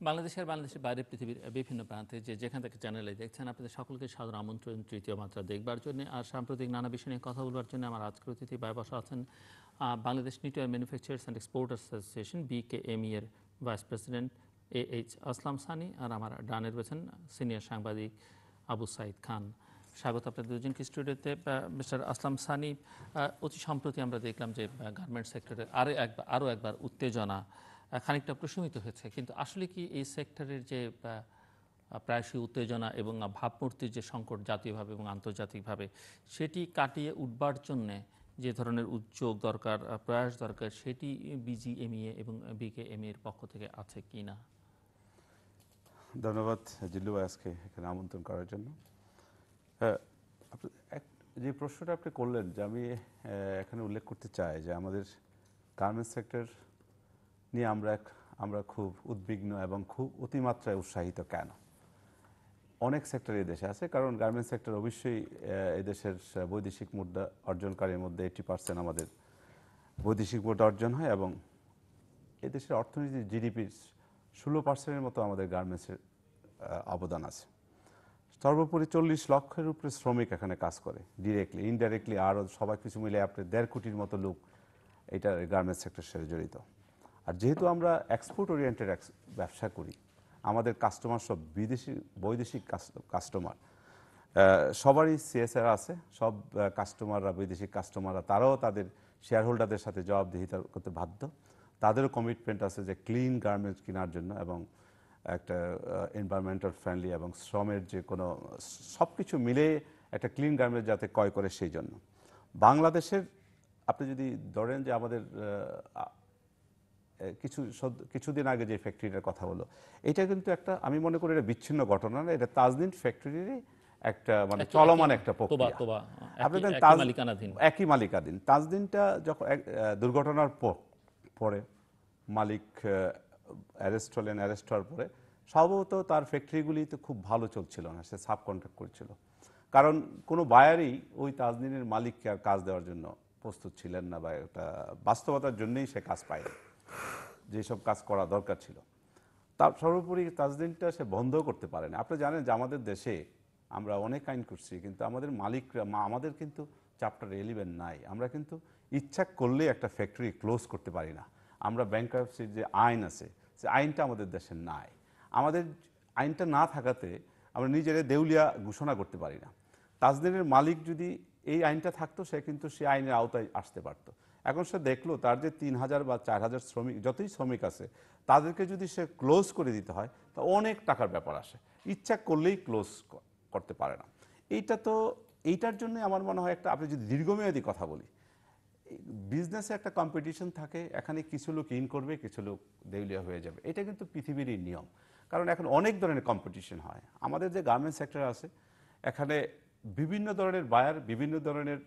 বাংলাদেশের বাইরে পৃথিবীর বিভিন্ন প্রান্তে যেখান থেকে চ্যানেলে দেখছেন আপনাদের সকলকে সাদর আমন্ত্রণ তৃতীয় মাত্রা দেখবার জন্য আর সাম্প্রতিক নানা বিষয় নিয়ে কথা বলবার জন্য আমার আজকের অতিথি বাইরে বসা আছেন Bangladesh knitwear manufacturers and exporters association BKME এর vice president AH Aslam Sunny আর আমার ডানে রয়েছেন সিনিয়র সাংবাদিক আবু সাইদ খান। স্বাগত আপনাদের দুজনকে স্টুডিওতে। মিস্টার আসলাম সানি, অতি সম্প্রতি আমরা দেখলাম যে গার্মেন্টস সেক্টরে আরও একবার উত্তেজনা খানিকটা প্রশমিত হয়েছে, কিন্তু আসলে কি এই সেক্টরের যে প্রায়শই উত্তেজনা এবং ভাবমূর্তির যে সংকট জাতীয়ভাবে এবং আন্তর্জাতিকভাবে সেটি কাটিয়ে উঠবার জন্যে যে ধরনের উদ্যোগ দরকার, প্রয়াস দরকার, সেটি BGMEA এবং BKME এর পক্ষ থেকে আছে কি না? ধন্যবাদ জিল্লু ভাই আজকে এখানে আমন্ত্রণ করার জন্য। যে প্রশ্নটা আপনি করলেন, যে আমি এখানে উল্লেখ করতে চাই যে আমাদের গার্মেন্টস সেক্টর নিয়ে আমরা খুব উদ্বিগ্ন এবং খুব অতিমাত্রায় উৎসাহিত কেন? অনেক সেক্টর এই দেশে আছে, কারণ গার্মেন্টস সেক্টর অবশ্যই এদেশের বৈদেশিক মুদ্রা অর্জনকারীর মধ্যে 80% আমাদের বৈদেশিক মুদ্রা অর্জন হয় এবং এদেশের অর্থনীতির GDPর 16%-এর মতো আমাদের গার্মেন্টসের অবদান আছে। সর্বোপরি 40 লক্ষের উপরে শ্রমিক এখানে কাজ করে, ডিরেক্টলি ইনডাইরেক্টলি আরও সবাই কিছু মিলে আপনি 1.5 কোটির মতো লোক এটা গার্মেন্টস সেক্টরের সাথে জড়িত। আর যেহেতু আমরা এক্সপোর্ট ওরিয়েন্টেড ব্যবসা করি, আমাদের কাস্টমার সব বৈদেশিক কাস্টমার, সবারই CSR আছে, সব কাস্টমাররা বৈদেশিক কাস্টমাররা তারাও তাদের শেয়ার হোল্ডারদের সাথে জবাবদিহিতা করতে বাধ্য। তাদেরও কমিটমেন্ট আছে যে ক্লিন গার্মেন্টস কেনার জন্য এবং একটা এনভায়রনমেন্টাল ফ্রেন্ডলি এবং শ্রমের যে কোনো সব কিছু মিলে একটা ক্লিন গার্মেন্টস যাতে ক্রয় করে সেই জন্য। বাংলাদেশের আপনি যদি ধরেন যে আমাদের কিছুদিন আগে যে ফ্যাক্টরিটার কথা হলো, এটা কিন্তু একটা, আমি মনে করি এটা বিচ্ছিন্ন ঘটনা না, এটা তাজদিন ফ্যাক্টরিরই একটা মানে চলমান একটা প্রক্রিয়া। আপনি একই মালিকাধীন। তাজদিনটা যখন দুর্ঘটনার পরে মালিক অ্যারেস্ট হওয়ার পরে সম্ভবত তার ফ্যাক্টরিগুলি তো খুব ভালো চলছিল না, সে সাব কন্ট্রাক্ট করেছিল, কারণ কোনো বায়ারই ওই তাজদিনের মালিককে আর কাজ দেওয়ার জন্য প্রস্তুত ছিলেন না, বা একটা বাস্তবতার জন্যই সে কাজ পায়নি যেসব কাজ করা দরকার ছিল। তার সর্বোপরি তাজদিনটা সে বন্ধ করতে পারেনি। আপনি জানেন যে আমাদের দেশে আমরা অনেক আইন করছি, কিন্তু আমাদের মালিকরা আমাদের কিন্তু চ্যাপ্টার 11 নাই। আমরা কিন্তু ইচ্ছা করলে একটা ফ্যাক্টরি ক্লোজ করতে পারি না। আমরা ব্যাংকরাপসির যে আইন আছে, সে আইনটা আমাদের দেশে নাই। আমাদের আইনটা না থাকাতে আমরা নিজেরা দেউলিয়া ঘোষণা করতে পারি না। তাজদিনের মালিক যদি এই আইনটা থাকতো, সে কিন্তু সে আইনের আওতায় আসতে পারতো। এখন সে দেখলো তার যে 3000 বা 4000 শ্রমিক, যতই শ্রমিক আছে, তাদেরকে যদি সে ক্লোজ করে দিতে হয় তা অনেক টাকার ব্যাপার আসে, ইচ্ছা করলেই ক্লোজ করতে পারে না। এইটার জন্য আমার মনে হয় একটা, আপনি যদি দীর্ঘমেয়াদী কথা বলি, বিজনেসে একটা কম্পিটিশন থাকে, এখানে কিছু লোক ইন করবে, কিছু লোক দেউলিয়া হয়ে যাবে, এটা কিন্তু পৃথিবীরই নিয়ম। কারণ এখন অনেক ধরনের কম্পিটিশন হয়। আমাদের যে গার্মেন্টস সেক্টর আছে, এখানে বিভিন্ন ধরনের বায়ার বিভিন্ন ধরনের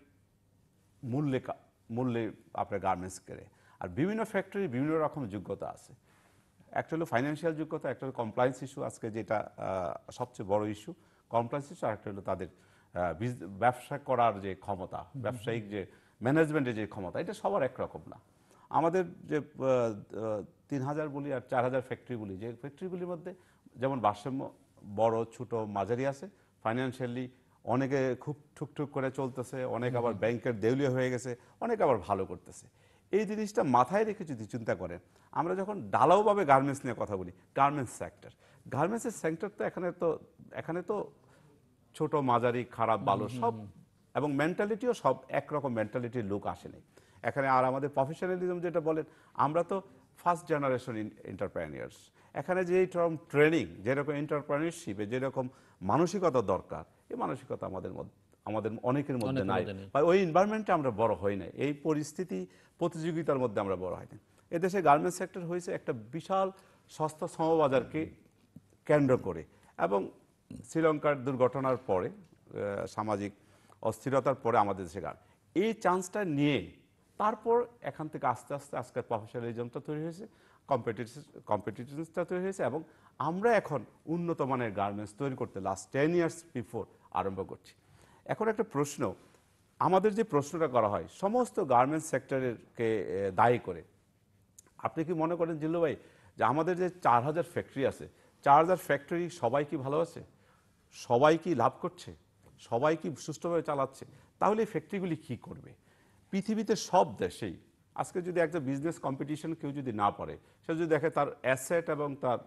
মূল্যে আপনার গার্মেন্টস কেড়ে, আর বিভিন্ন ফ্যাক্টরি বিভিন্ন রকম যোগ্যতা আছে। একটা হলো ফাইন্যান্সিয়াল যোগ্যতা, একটা হলো কমপ্লায়েন্স ইস্যু, আজকে যেটা সবচেয়ে বড় ইস্যু কমপ্লায়েন্স ইস্যু, আর একটা হলো তাদের ব্যবসা করার যে ক্ষমতা, ব্যবসায়িক যে ম্যানেজমেন্টের যে ক্ষমতা, এটা সবার একরকম না। আমাদের যে 3000 বলি আর 4000 ফ্যাক্টরি বলি, যে ফ্যাক্টরিগুলির মধ্যে যেমন ভারসাম্য বড় ছোট মাঝারি আছে। ফাইন্যান্সিয়ালি অনেকে খুব ঠুকঠুক করে চলতেছে, অনেক আবার ব্যাংকের দেউলিয়া হয়ে গেছে, অনেক আবার ভালো করতেছে। এই জিনিসটা মাথায় রেখে যদি চিন্তা করেন, আমরা যখন ঢালাওভাবে গার্মেন্টস নিয়ে কথা বলি, গার্মেন্টসের সেক্টর তো এখানে তো ছোট মাঝারি খারাপ ভালো সব, এবং মেন্টালিটিও সব একরকম মেন্টালিটির লোক আসেনি এখানে। আর আমাদের প্রফেশনালিজম যেটা বলেন, আমরা তো ফার্স্ট জেনারেশন এন্টারপ্রেনিয়ার্স। এখানে যে ট্রেনিং, যেরকম এন্টারপ্রেনিয়রশিপে যেরকম মানসিকতা দরকার, এই মানসিকতা আমাদের অনেকের মধ্যে নাই, বা ওই এনভায়রনমেন্টে আমরা বড় হই নাই, এই পরিস্থিতি প্রতিযোগিতার মধ্যে আমরা বড় হইনি। এদেশে গার্মেন্টস সেক্টর হয়েছে একটা বিশাল সস্তা শ্রমবাজারকে কেন্দ্র করে, এবং শ্রীলঙ্কার দুর্ঘটনার পরে, সামাজিক অস্থিরতার পরে আমাদের দেশে এই চান্সটা নিয়ে তারপর এখান থেকে আস্তে আস্তে আজকের প্রফেশনালিজমটা তৈরি হয়েছে, কম্পিটিশনটা তৈরি হয়েছে, এবং আমরা এখন উন্নত মানের গার্মেন্টস তৈরি করতে লাস্ট 10 ইয়ার্স বিফোর আরম্ভ করছি। এখন একটা প্রশ্ন, আমাদের যে প্রশ্নটা করা হয় সমস্ত গার্মেন্টস সেক্টরকে দায়ী করে, আপনি কি মনে করেন জিল্লু ভাই যে আমাদের যে 4000 ফ্যাক্টরি আছে, 4000 ফ্যাক্টরি সবাই কি ভালো আছে, সবাই কি লাভ করছে, সবাই কি সুষ্ঠুভাবে চালাচ্ছে, তাহলে এই ফ্যাক্টরিগুলি কি করবে? পৃথিবীতে সব দেশেই আজকে যদি একটা বিজনেস কম্পিটিশন কেউ যদি না পারে, সে যদি দেখে তার অ্যাসেট এবং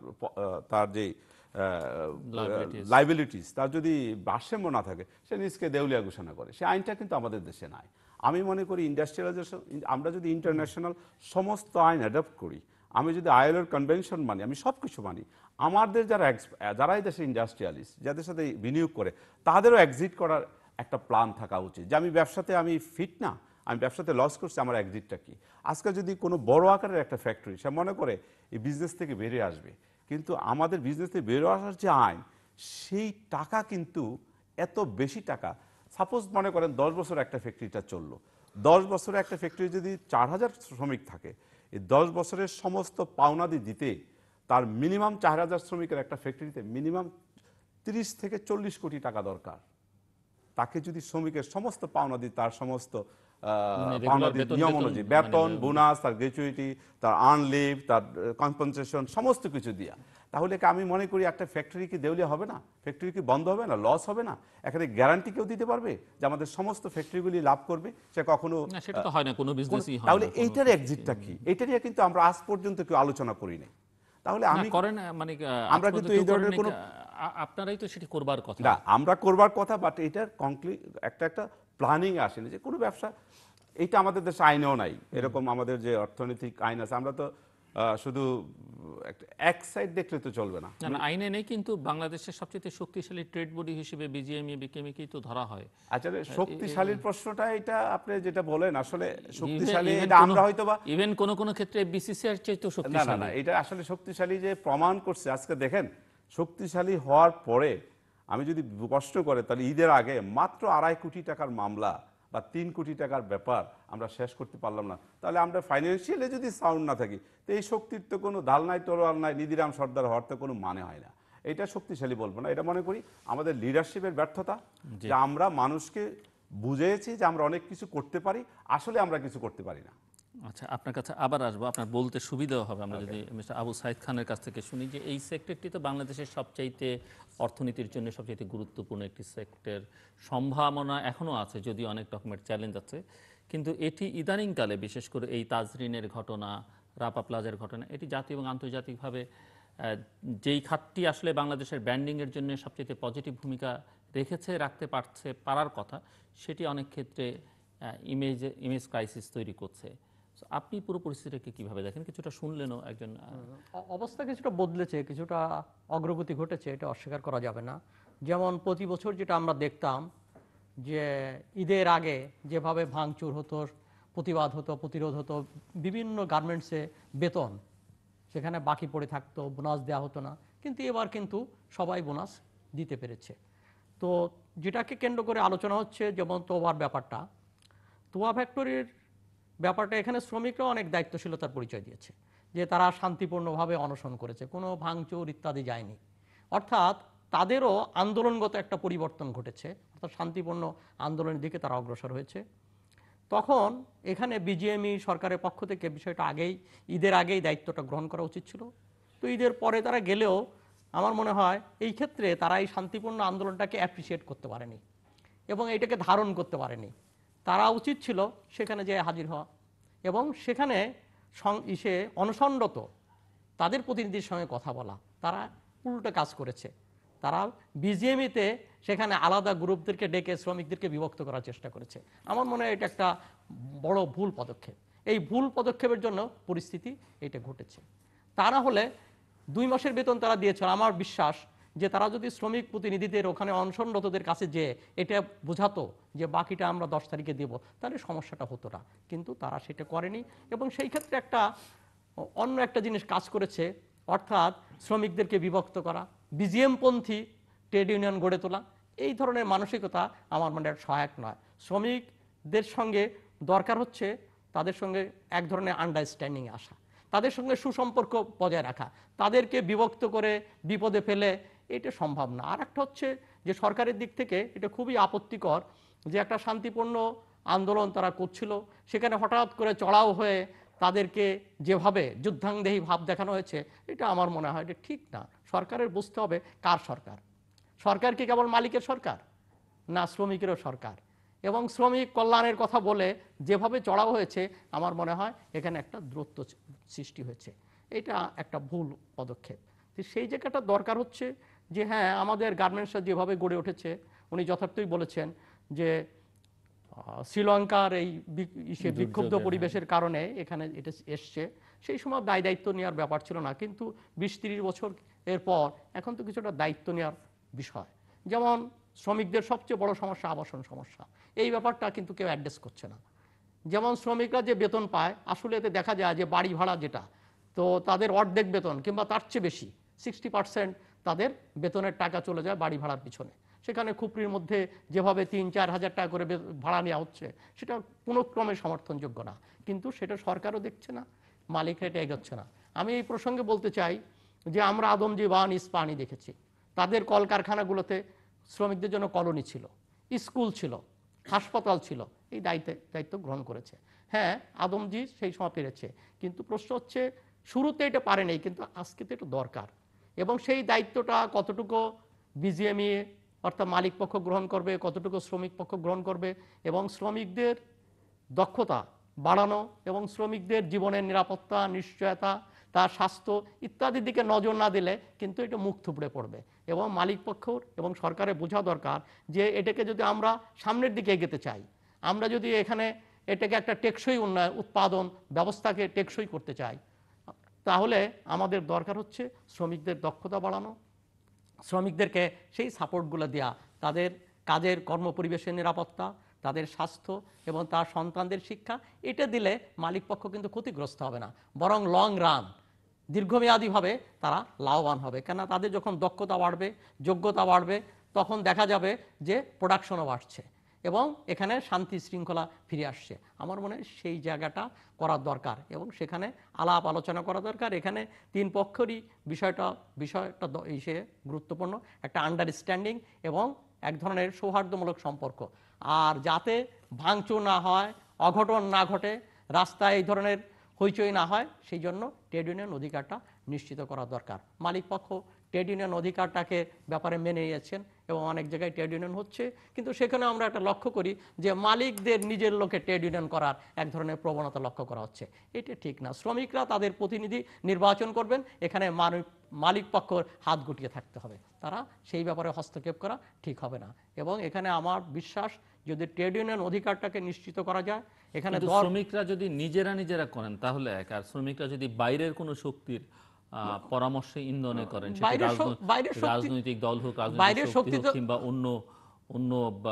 তার যে Liabilities. লাইবিলিটিস তার যদি ভারসাম্য না থাকে, সে নিজকে দেউলিয়া ঘোষণা করে। সে আইনটা কিন্তু আমাদের দেশে নাই। আমি মনে করি ইন্ডাস্ট্রিয়ালাইজেশন, আমরা যদি ইন্টারন্যাশনাল সমস্ত আইন অ্যাডপ্ট করি, আমি যদি আইএলওর কনভেনশন মানি, আমি সব কিছু মানি, আমাদের যারা এই দেশে ইন্ডাস্ট্রিয়ালিস্ট, যাদের সাথে বিনিয়োগ করে, তাদেরও এক্সিট করার একটা প্ল্যান থাকা উচিত। যে আমি ব্যবসাতে আমি ফিট না, আমি ব্যবসাতে লস করছি, আমার এক্সিটটা কি? আজকে যদি কোনো বড় আকারের একটা ফ্যাক্টরি, সে মনে করে এই বিজনেস থেকে বেরিয়ে আসবে, কিন্তু আমাদের বিজনেস থেকে বেরিয়ে আসার যে আইন, সেই টাকা কিন্তু এত বেশি টাকা। সাপোজ মনে করেন 10 বছর একটা ফ্যাক্টরিটা চললো, 10 বছরে একটা ফ্যাক্টরি যদি 4000 শ্রমিক থাকে, এই 10 বছরের সমস্ত পাওনাদি দিতে তার মিনিমাম 4000 শ্রমিকের একটা ফ্যাক্টরিতে মিনিমাম 30 থেকে 40 কোটি টাকা দরকার। তাকে যদি শ্রমিকের সমস্ত পাওনাদি, তার সমস্ত মানে regular পাওনাদি বেতন নিয়ম টেতন অনুযায়ী, মানে বেতন, বোনাস, তার গ্র্যাচুইটি, তার আর্ন লিভ, তার কম্পেনসেশন, সমস্ত কিছু দিয়া, তাহলে কি আমি মনে করি একটা ফ্যাক্টরি কি দেউলিয়া হবে না? ফ্যাক্টরি কি বন্ধ হবে না? লস হবে না? এখানে গ্যারান্টি কেউ দিতে পারবে যে আমাদের সমস্ত ফ্যাক্টরিগুলি লাভ করবে? সে কখনো না, সেটা তো হয় না, কোনো বিজনেসই হয় তাহলে না কোনো এইটার ক্ষেত্রে। এক্সিটটা কি? এটা নিয়ে কিন্তু আমরা আজ পর্যন্ত কেউ আলোচনা করি নাই। তাহলে না আমি করেন, মানে আমরা কিন্তু এই ধরনের কোনো আপনারাই তো সেটি করবার কথা। না, আমরা করবার কথা, বাট এটার একটা প্ল্যানিং আসেনি যে কোনো ব্যবসা, এইটা আমাদের দেশে আইনেও নাই। এরকম আমাদের যে অর্থনৈতিক আইন আছে, আমরা তো শুধু এক সাইড দেখলে তো চলবে না। না, আইনে নেই, কিন্তু বাংলাদেশের সবচেয়ে শক্তিশালী ট্রেড বডি হিসেবে বিজিএমইএ বিকেএমইকেই তো ধরা হয়। আচ্ছা, শক্তিশালীর প্রশ্নটা, এটা আপনি যেটা বলেন, আসলে শক্তিশালী Even এটা আমরা হয়তো বা ইভেন কোন ক্ষেত্রে বিসিসিআর চেয়ে তো না না শক্তিশালী। না, এটা আসলে শক্তিশালী যে প্রমাণ করছে। আজকে দেখেন, শক্তিশালী হওয়ার পরে আমি যদি প্রশ্ন করে, তাহলে ঈদের আগে মাত্র 2.5 কোটি টাকার মামলা বা 3 কোটি টাকার ব্যাপার আমরা শেষ করতে পারলাম না। তাহলে আমরা ফাইন্যান্সিয়ালি যদি সাউন্ড না থাকি, তো এই শক্তির তো কোনো ঢাল নাই, তরোয়াল নাই, নিধিরাম সর্দার হওয়ার তো কোনো মানে হয় না। এটা শক্তিশালী বলবো না, এটা মনে করি আমাদের লিডারশিপের ব্যর্থতা, যে আমরা মানুষকে বুঝিয়েছি যে আমরা অনেক কিছু করতে পারি, আসলে আমরা কিছু করতে পারি না। আচ্ছা, আপনার কাছে আবার আসবো, আপনার বলতে সুবিধাও হবে। আমরা যদি মিস্টার আবু সাইদ খানের কাছ থেকে শুনি যে এই সেক্টরটি তো বাংলাদেশের সবচাইতে অর্থনীতির জন্য সবচাইতে গুরুত্বপূর্ণ একটি সেক্টর, সম্ভাবনা এখনও আছে, যদিও অনেক রকমের চ্যালেঞ্জ আছে, কিন্তু এটি ইদানিংকালে বিশেষ করে এই তাজরিনের ঘটনা, রাপা প্লাজার ঘটনা, এটি জাতীয় এবং আন্তর্জাতিকভাবে যেই খাতটি আসলে বাংলাদেশের ব্র্যান্ডিংয়ের জন্য সবচেয়ে পজিটিভ ভূমিকা রাখতে পারার কথা, সেটি অনেক ক্ষেত্রে ইমেজ ক্রাইসিস তৈরি করছে। আপনি পুরো পরিস্থিতিটাকে কিভাবে দেখেন? কিছুটা শুনলেনও একজন। অবস্থা কিছুটা বদলেছে, কিছুটা অগ্রগতি ঘটেছে, এটা অস্বীকার করা যাবে না। যেমন প্রতি বছর যেটা আমরা দেখতাম যে ঈদের আগে যেভাবে ভাঙচুর হতো, প্রতিবাদ হতো, প্রতিরোধ হতো, বিভিন্ন গার্মেন্টসে বেতন সেখানে বাকি পড়ে থাকতো, বোনাস দেওয়া হতো না, কিন্তু এবার কিন্তু সবাই বোনাস দিতে পেরেছে। তো যেটাকে কেন্দ্র করে আলোচনা হচ্ছে, যেমন তোয়ার ব্যাপারটা, তোয়া ফ্যাক্টরির ব্যাপারটা, এখানে শ্রমিকরাও অনেক দায়িত্বশীলতার পরিচয় দিয়েছে, যে তারা শান্তিপূর্ণভাবে অনশন করেছে, কোনো ভাঙচুর ইত্যাদি যায়নি। অর্থাৎ তাদেরও আন্দোলনগত একটা পরিবর্তন ঘটেছে, অর্থাৎ শান্তিপূর্ণ আন্দোলনের দিকে তারা অগ্রসর হয়েছে। তখন এখানে বিজিএমই সরকারের পক্ষ থেকে বিষয়টা ঈদের আগেই দায়িত্বটা গ্রহণ করা উচিত ছিল। তো ঈদের পরে তারা গেলেও আমার মনে হয় এই ক্ষেত্রে তারা এই শান্তিপূর্ণ আন্দোলনটাকে অ্যাপ্রিসিয়েট করতে পারেনি এবং এটাকে ধারণ করতে পারেনি। তারা উচিত ছিল সেখানে যেয়ে হাজির হওয়া এবং সেখানে অনশনরত তাদের প্রতিনিধির সঙ্গে কথা বলা। তারা উল্টো কাজ করেছে, তারা বিজিএমইতে সেখানে আলাদা গ্রুপদেরকে ডেকে শ্রমিকদেরকে বিভক্ত করার চেষ্টা করেছে। আমার মনে হয় এটা একটা বড় ভুল পদক্ষেপ। এই ভুল পদক্ষেপের জন্য পরিস্থিতি এটা ঘটেছে। তা না হলে 2 মাসের বেতন তারা দিয়েছিল। আমার বিশ্বাস যে তারা যদি শ্রমিক প্রতিনিধিদের ওখানে অনশনরতদের কাছে যেয়ে এটা বোঝাতো যে বাকিটা আমরা 10 তারিখে দেব, তাহলে সমস্যাটা হতো না। কিন্তু তারা সেটা করেনি এবং সেই ক্ষেত্রে অন্য একটা জিনিস কাজ করেছে, অর্থাৎ শ্রমিকদেরকে বিভক্ত করা, বিজিএমপন্থী ট্রেড ইউনিয়ন গড়ে তোলা। এই ধরনের মানসিকতা আমার মনে হয় সহায়ক নয়। শ্রমিকদের সঙ্গে দরকার হচ্ছে তাদের সঙ্গে এক ধরনের আন্ডারস্ট্যান্ডিং আসা, তাদের সঙ্গে সুসম্পর্ক বজায় রাখা। তাদেরকে বিভক্ত করে বিপদে ফেলে এটা সম্ভব না। আর একটা হচ্ছে যে সরকারের দিক থেকে এটা খুবই আপত্তিকর যে একটা শান্তিপূর্ণ আন্দোলন তারা করছিল, সেখানে হঠাৎ করে চড়াও হয়ে তাদেরকে যেভাবে যুদ্ধাংদেহী ভাব দেখানো হয়েছে, এটা আমার মনে হয় এটা ঠিক না। সরকারের বুঝতে হবে কার সরকার। সরকার কি কেবল মালিকের সরকার, না শ্রমিকেরও সরকার? এবং শ্রমিক কল্যাণের কথা বলে যেভাবে চড়াও হয়েছে, আমার মনে হয় এখানে একটা দূরত্ব সৃষ্টি হয়েছে। এটা একটা ভুল পদক্ষেপ। তো সেই জায়গাটা দরকার হচ্ছে যে হ্যাঁ, আমাদের গার্মেন্টসটা যেভাবে গড়ে উঠেছে, উনি যথার্থই বলেছেন যে শ্রীলঙ্কার এই বিক্ষুব্ধ পরিবেশের কারণে এখানে এটা এসছে। সেই সময় দায় দায়িত্ব নেওয়ার ব্যাপার ছিল না, কিন্তু 20-30 বছর এর পর এখন তো কিছুটা দায়িত্ব নেওয়ার বিষয়। যেমন শ্রমিকদের সবচেয়ে বড় সমস্যা আবাসন সমস্যা, এই ব্যাপারটা কিন্তু কেউ অ্যাড্রেস করছে না। যেমন শ্রমিকরা যে বেতন পায়, আসলে এতে দেখা যায় যে বাড়ি ভাড়া যেটা, তো তাদের অর্ধেক বেতন কিংবা তার চেয়ে বেশি 60% তাদের বেতনের টাকা চলে যায় বাড়ি ভাড়ার পিছনে। সেখানে খুপরির মধ্যে যেভাবে 3-4 হাজার টাকা করে ভাড়া নেওয়া হচ্ছে, সেটা কোনো ক্রমে সমর্থনযোগ্য না। কিন্তু সেটা সরকারও দেখছে না, মালিকরা এটা এগোচ্ছে না। আমি এই প্রসঙ্গে বলতে চাই যে আমরা আদমজি বান ইস্পাহানি দেখেছি, তাদের কলকারখানাগুলোতে শ্রমিকদের জন্য কলোনি ছিল, স্কুল ছিল, হাসপাতাল ছিল, এই দায়িত্ব গ্রহণ করেছে। হ্যাঁ, আদমজি সেই সময় পেরেছে, কিন্তু প্রশ্ন হচ্ছে শুরুতে এটা পারেনি, কিন্তু আজকে তো এটা দরকার। এবং সেই দায়িত্বটা কতটুকু বিজিএমই অর্থাৎ মালিক পক্ষ গ্রহণ করবে, কতটুকু শ্রমিক পক্ষ গ্রহণ করবে, এবং শ্রমিকদের দক্ষতা বাড়ানো এবং শ্রমিকদের জীবনের নিরাপত্তা, নিশ্চয়তা, তার স্বাস্থ্য ইত্যাদির দিকে নজর না দিলে কিন্তু এটা মুখ থুবড়ে পড়বে। এবং মালিক পক্ষ এবং সরকারের বোঝা দরকার যে এটাকে যদি আমরা সামনের দিকে এগোতে চাই, আমরা যদি এখানে এটাকে একটা টেকসই উৎপাদন ব্যবস্থাকে টেকসই করতে চাই, তাহলে আমাদের দরকার হচ্ছে শ্রমিকদের দক্ষতা বাড়ানো, শ্রমিকদেরকে সেই সাপোর্টগুলো দেওয়া, তাদের কাজের কর্মপরিবেশের নিরাপত্তা, তাদের স্বাস্থ্য এবং তার সন্তানদের শিক্ষা। এটা দিলে মালিক পক্ষ কিন্তু ক্ষতিগ্রস্ত হবে না, বরং লং রান দীর্ঘমেয়াদীভাবে তারা লাভবান হবে। কেননা তাদের যখন দক্ষতা বাড়বে, যোগ্যতা বাড়বে, তখন দেখা যাবে যে প্রোডাকশনও বাড়ছে এবং এখানে শান্তি শৃঙ্খলা ফিরে আসছে। আমার মনে হয় সেই জায়গাটা করার দরকার এবং সেখানে আলাপ আলোচনা করা দরকার। এখানে তিন পক্ষেরই বিষয়টা ইসে গুরুত্বপূর্ণ, একটা আন্ডারস্ট্যান্ডিং এবং এক ধরনের সৌহার্দ্যমূলক সম্পর্ক। আর যাতে ভাঙচুর না হয়, অঘটন না ঘটে, রাস্তায় এই ধরনের হইচই না হয়, সেই জন্য ট্রেড ইউনিয়ন অধিকারটা নিশ্চিত করা দরকার। মালিক পক্ষ ট্রেড ইউনিয়ন অধিকারটাকে ব্যাপারে মেনে নিয়েছেন এবং অনেক জায়গায় ট্রেড ইউনিয়ন হচ্ছে, কিন্তু সেখানে আমরা একটা লক্ষ্য করি যে মালিকদের নিজের লোকে ট্রেড ইউনিয়ন করার এক ধরনের প্রবণতা লক্ষ্য করা হচ্ছে। এটা ঠিক না। শ্রমিকরা তাদের প্রতিনিধি নির্বাচন করবেন, এখানে মালিক পক্ষর হাত গুটিয়ে থাকতে হবে, তারা সেই ব্যাপারে হস্তক্ষেপ করা ঠিক হবে না। এবং এখানে আমার বিশ্বাস যদি ট্রেড ইউনিয়ন অধিকারটাকে নিশ্চিত করা যায়, এখানে শ্রমিকরা যদি নিজেরা করেন তাহলে এক, আর শ্রমিকরা যদি বাইরের কোনো শক্তির পরামর্শে ইন্ধনে করেন, সেটা রাজনৈতিক দল হোক, রাজনৈতিক শক্তি হোক, কিংবা অন্য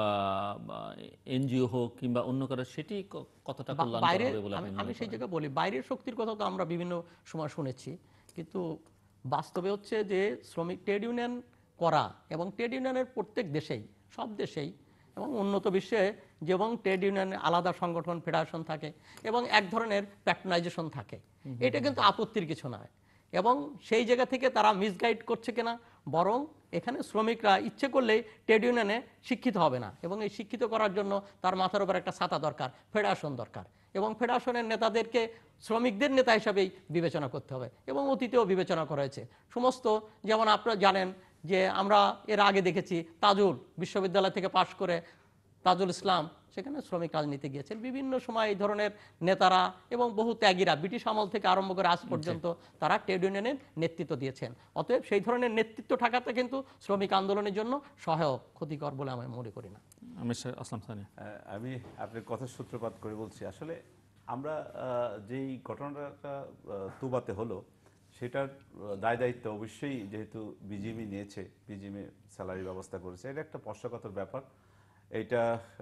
এনজিও হোক কিংবা অন্য কারো, সেটি কতটা কল্যাণকর হবে বলে আপনি মনে করেন? আমি সেই জায়গায় বলি, বাইরের শক্তির কথা তো আমরা বিভিন্ন সময় শুনেছি, কিন্তু বাস্তবে হচ্ছে যে শ্রমিক ট্রেড ইউনিয়ন করা এবং ট্রেড ইউনিয়নের প্রত্যেক দেশেই, সব দেশেই এবং উন্নত বিশ্বে যেমন ট্রেড ইউনিয়নের আলাদা সংগঠন ফেডারেশন থাকে এবং এক ধরনের প্যাট্রনাইজেশন থাকে, এটা কিন্তু আপত্তির কিছু নয়। এবং সেই জায়গা থেকে তারা মিসগাইড করছে কিনা, বরং এখানে শ্রমিকরা ইচ্ছে করলেই ট্রেড ইউনিয়নে শিক্ষিত হবে না, এবং এই শিক্ষিত করার জন্য তার মাথার উপর একটা ছাতা দরকার, ফেডারেশন দরকার, এবং ফেডারেশনের নেতাদেরকে শ্রমিকদের নেতা হিসাবেই বিবেচনা করতে হবে এবং অতীতেও বিবেচনা করা হয়েছে সমস্ত। যেমন আপনারা জানেন যে আমরা এর আগে দেখেছি তাজুল বিশ্ববিদ্যালয় থেকে পাশ করে তাজুল ইসলাম সেখানে শ্রমিক রাজনীতি গিয়েছেন। বিভিন্ন সময় এই ধরনের নেতারা এবং বহু ত্যাগীরা ব্রিটিশ আমল থেকে আরম্ভ করে আজ পর্যন্ত তারা ট্রেড ইউনিয়নের নেতৃত্ব দিয়েছেন। অতএব সেই ধরনের নেতৃত্ব থাকাটা কিন্তু শ্রমিক আন্দোলনের জন্য সহায়ক, ক্ষতিকর বলে আমি মনে করি না। আমি আপনার কথার সূত্রপাত করে বলছি, আসলে আমরা যেই ঘটনাটা তুবাতে হলো সেটার দায় দায়িত্ব অবশ্যই যেহেতু বিজিএমই নিয়েছে, বিজিএমই স্যালারি ব্যবস্থা করেছে, এটা একটা স্পর্শকাতর ব্যাপার। এইটা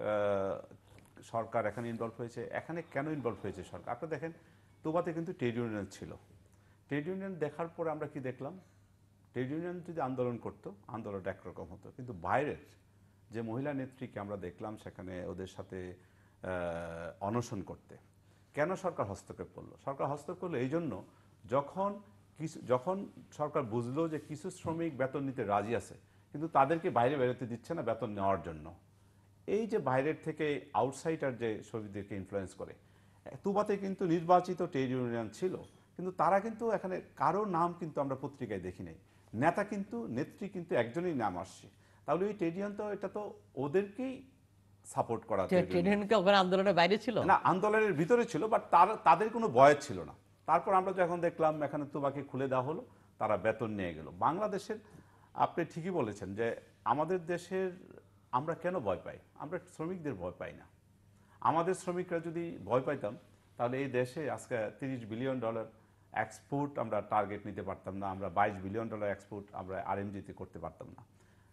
সরকার এখানে ইনভলভ হয়েছে। এখানে কেন ইনভলভ হয়েছে সরকার? আপনারা দেখেন তুবাতে কিন্তু ট্রেড ইউনিয়ন ছিল। ট্রেড ইউনিয়ন দেখার পরে আমরা কি দেখলাম, ট্রেড ইউনিয়ন যদি আন্দোলন করতো, আন্দোলনটা একরকম হতো, কিন্তু বাইরের যে মহিলা নেত্রীকে আমরা দেখলাম সেখানে ওদের সাথে অনশন করতে, কেন সরকার হস্তক্ষেপ করলো? সরকার হস্তক্ষেপ করলো এই জন্য, যখন সরকার বুঝলো যে কিছু শ্রমিক বেতন নিতে রাজি আছে কিন্তু তাদেরকে বাইরে বেরোতে দিচ্ছে না বেতন নেওয়ার জন্য। এই যে বাইরের থেকে আউটসাইডার যে শ্রমিকদেরকে ইনফ্লুয়েন্স করে, তুবাতে কিন্তু নির্বাচিত ট্রেড ইউনিয়ন ছিল, কিন্তু তারা কিন্তু এখানে কারো নাম কিন্তু আমরা পত্রিকায় দেখি নাই। নেতা কিন্তু, নেত্রী কিন্তু একজনই নাম আসছে। তাহলে ওই ট্রেড ইউনিয়ন তো এটা তো ওদেরকেই সাপোর্ট করা trade ট্রেড union। ইউনিয়নকে ওখানে আন্দোলনের বাইরে ছিল? না, আন্দোলনের ভিতরে ছিল, বাট তাদের কোনো বয়স ছিল না। তারপর আমরা যখন দেখলাম এখানে তুবাকে খুলে দেওয়া হলো, তারা বেতন নিয়ে গেল। বাংলাদেশের, আপনি ঠিকই বলেছেন যে আমাদের দেশের আমরা কেন ভয় পাই? আমরা শ্রমিকদের ভয় পাই না। আমাদের শ্রমিকরা যদি ভয় পাইতাম তাহলে এই দেশে আজকে $30 বিলিয়ন এক্সপোর্ট আমরা টার্গেট নিতে পারতাম না, আমরা $22 বিলিয়ন এক্সপোর্ট আমরা RMG-তে করতে পারতাম না।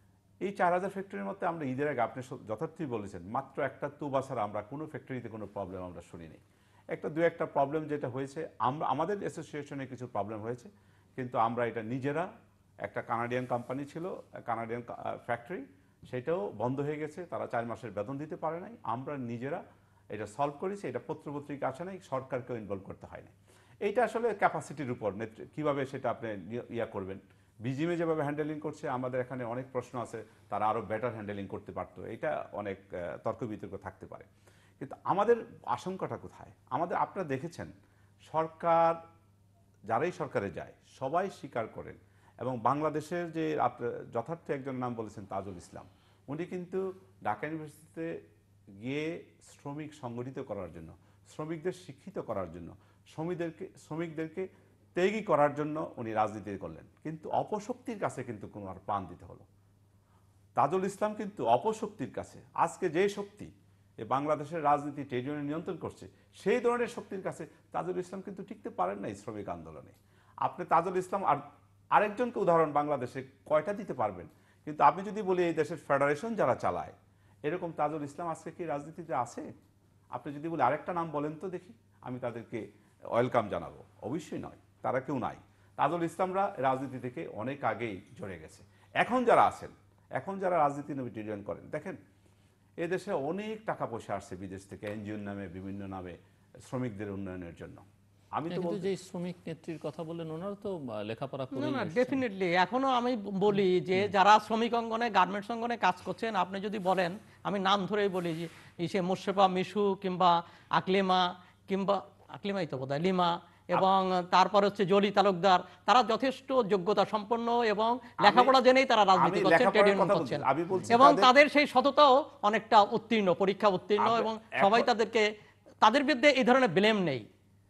এই 4000 ফ্যাক্টরির মধ্যে আমরা ঈদের আগে, আপনি যথার্থই বলেছেন, মাত্র একটা তুবা ছাড়া আমরা কোনো ফ্যাক্টরিতে কোনো প্রবলেম আমরা শুনিনি। দু একটা প্রবলেম যেটা হয়েছে, আমাদের অ্যাসোসিয়েশনে কিছু প্রবলেম হয়েছে, কিন্তু আমরা এটা নিজেরা, একটা কানাডিয়ান কোম্পানি ছিল, কানাডিয়ান ফ্যাক্টরি, সেটাও বন্ধ হয়ে গেছে, তারা 4 মাসের বেতন দিতে পারে নাই, আমরা নিজেরা এটা সলভ করেছি। এটা পত্রপত্রিকা আসে নাই, সরকারকেও ইনভলভ করতে হয় না। এইটা আসলে ক্যাপাসিটির উপর কিভাবে সেটা আপনি ইয়া করবেন। বিজিএমএ যেভাবে হ্যান্ডেলিং করছে, আমাদের এখানে অনেক প্রশ্ন আছে, তারা আরও বেটার হ্যান্ডেলিং করতে পারতো। এটা অনেক তর্ক বিতর্ক থাকতে পারে, কিন্তু আমাদের আশঙ্কাটা কোথায়? আপনারা দেখেছেন, সরকার, যারাই সরকারে যায় সবাই স্বীকার করেন, এবং বাংলাদেশের যে যথার্থ একজন নাম বলেছেন তাজুল ইসলাম, উনি কিন্তু ঢাকা ইউনিভার্সিটিতে গিয়ে শ্রমিক সংগঠিত করার জন্য, শ্রমিকদের শিক্ষিত করার জন্য, শ্রমিকদেরকে ত্যাগী করার জন্য উনি রাজনীতি করলেন, কিন্তু অপশক্তির কাছে কিন্তু কোনো আর প্রাণ দিতে হলো। তাজুল ইসলাম কিন্তু অপশক্তির কাছে, আজকে যে শক্তি এ বাংলাদেশের রাজনীতি ট্রেড ইউনিয়ন নিয়ন্ত্রণ করছে, সেই ধরনের শক্তির কাছে তাজুল ইসলাম কিন্তু টিকতে পারেন না এই শ্রমিক আন্দোলনে। আপনি তাজুল ইসলাম আর আরেকজনকে উদাহরণ বাংলাদেশে কয়টা দিতে পারবেন? কিন্তু আপনি যদি বলি এই দেশের ফেডারেশন যারা চালায়, এরকম তাজুল ইসলাম আজকে কি রাজনীতিতে আছে? আপনি যদি বলি আরেকটা নাম বলেন তো দেখি, আমি তাদেরকে ওয়েলকাম জানাবো। অবশ্যই নয়, তারা কেউ নাই। তাজুল ইসলামরা রাজনীতি থেকে অনেক আগেই জড়ে গেছে। এখন যারা আছেন, এখন যারা রাজনীতি নিবেদন করেন, দেখেন এদেশে অনেক টাকা পয়সা আসছে বিদেশ থেকে, এনজিওর নামে, বিভিন্ন নামে, শ্রমিকদের উন্নয়নের জন্য। আমি তো কিন্তু যে শ্রমিক নেত্রীর কথা বললেন, ওনারা তো লেখাপড়া না করেই না, এসেছেন। ডেফিনেটলি এখনো আমি বলি যে যারা শ্রমিক অঙ্গনে, গার্মেন্টস অঙ্গনে কাজ করছেন, আপনি যদি বলেন, আমি নাম ধরেই বলি, যে ইসে মোশরেফা মিশু, কিংবা আকলিমা, কিংবা আকলিমাই তো বোধহয়, লিমা, এবং তারপর হচ্ছে জলি তালুকদার, তারা যথেষ্ট যোগ্যতা সম্পন্ন এবং লেখাপড়া জেনেই তারা রাজনীতি করছেন, ট্রেড ইউনিয়ন করছেন, এবং তাদের সেই সততাও অনেকটা উত্তীর্ণ, পরীক্ষা উত্তীর্ণ, এবং সবাই তাদের বিরুদ্ধে এই ধরনের ব্লেম নেই,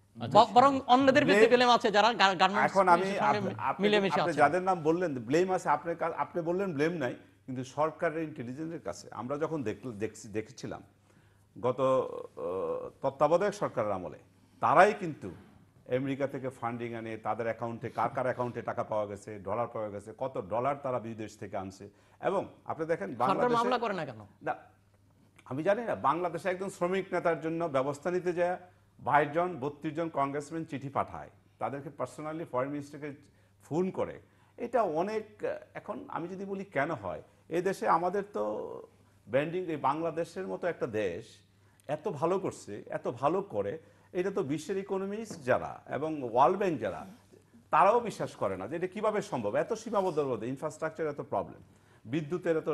বরং অন্যদের বিরুদ্ধে ব্লেম আছে যারা গার্মেন্টস এখন আমি সঙ্গে মিলেমিশে আপনি আছে। যাদের নাম বললেন ব্লেম আছে, আপনি বললেন ব্লেম নাই, কিন্তু সরকারের ইন্টেলিজেন্সের কাছে আমরা যখন দেখেছিলাম গত তত্ত্বাবধায়ক সরকারের আমলে, তারাই কিন্তু আমেরিকা থেকে ফান্ডিং আনে, তাদের অ্যাকাউন্টে, কার কার অ্যাকাউন্টে টাকা পাওয়া গেছে, ডলার পাওয়া গেছে, কত ডলার তারা বিদেশ থেকে আনছে। এবং আপনি দেখেন সরকার মামলা করে না কেন? না, আমি জানি না, বাংলাদেশে একজন শ্রমিক নেতার জন্য ব্যবস্থা নিতে যায় 22 জন 32 জন কংগ্রেসম্যান চিঠি পাঠায়, তাদেরকে পার্সোনালি ফরেন মিনিস্টারকে ফোন করে। এটা অনেক, এখন আমি যদি বলি কেন হয়, এই দেশে আমাদের তো ব্র্যান্ডিং, এই বাংলাদেশের মতো একটা দেশ এত ভালো করছে, এত ভালো করে, এটা তো বিশ্বের ইকোনমিস্ট যারা এবং ওয়ার্ল্ড ব্যাংক যারা, তারাও বিশ্বাস করে না যে এটা কিভাবে সম্ভব। এত সীমাবদ্ধ মধ্যে ইনফ্রাস্ট্রাকচার এত প্রবলেম, বিদ্যুতের এত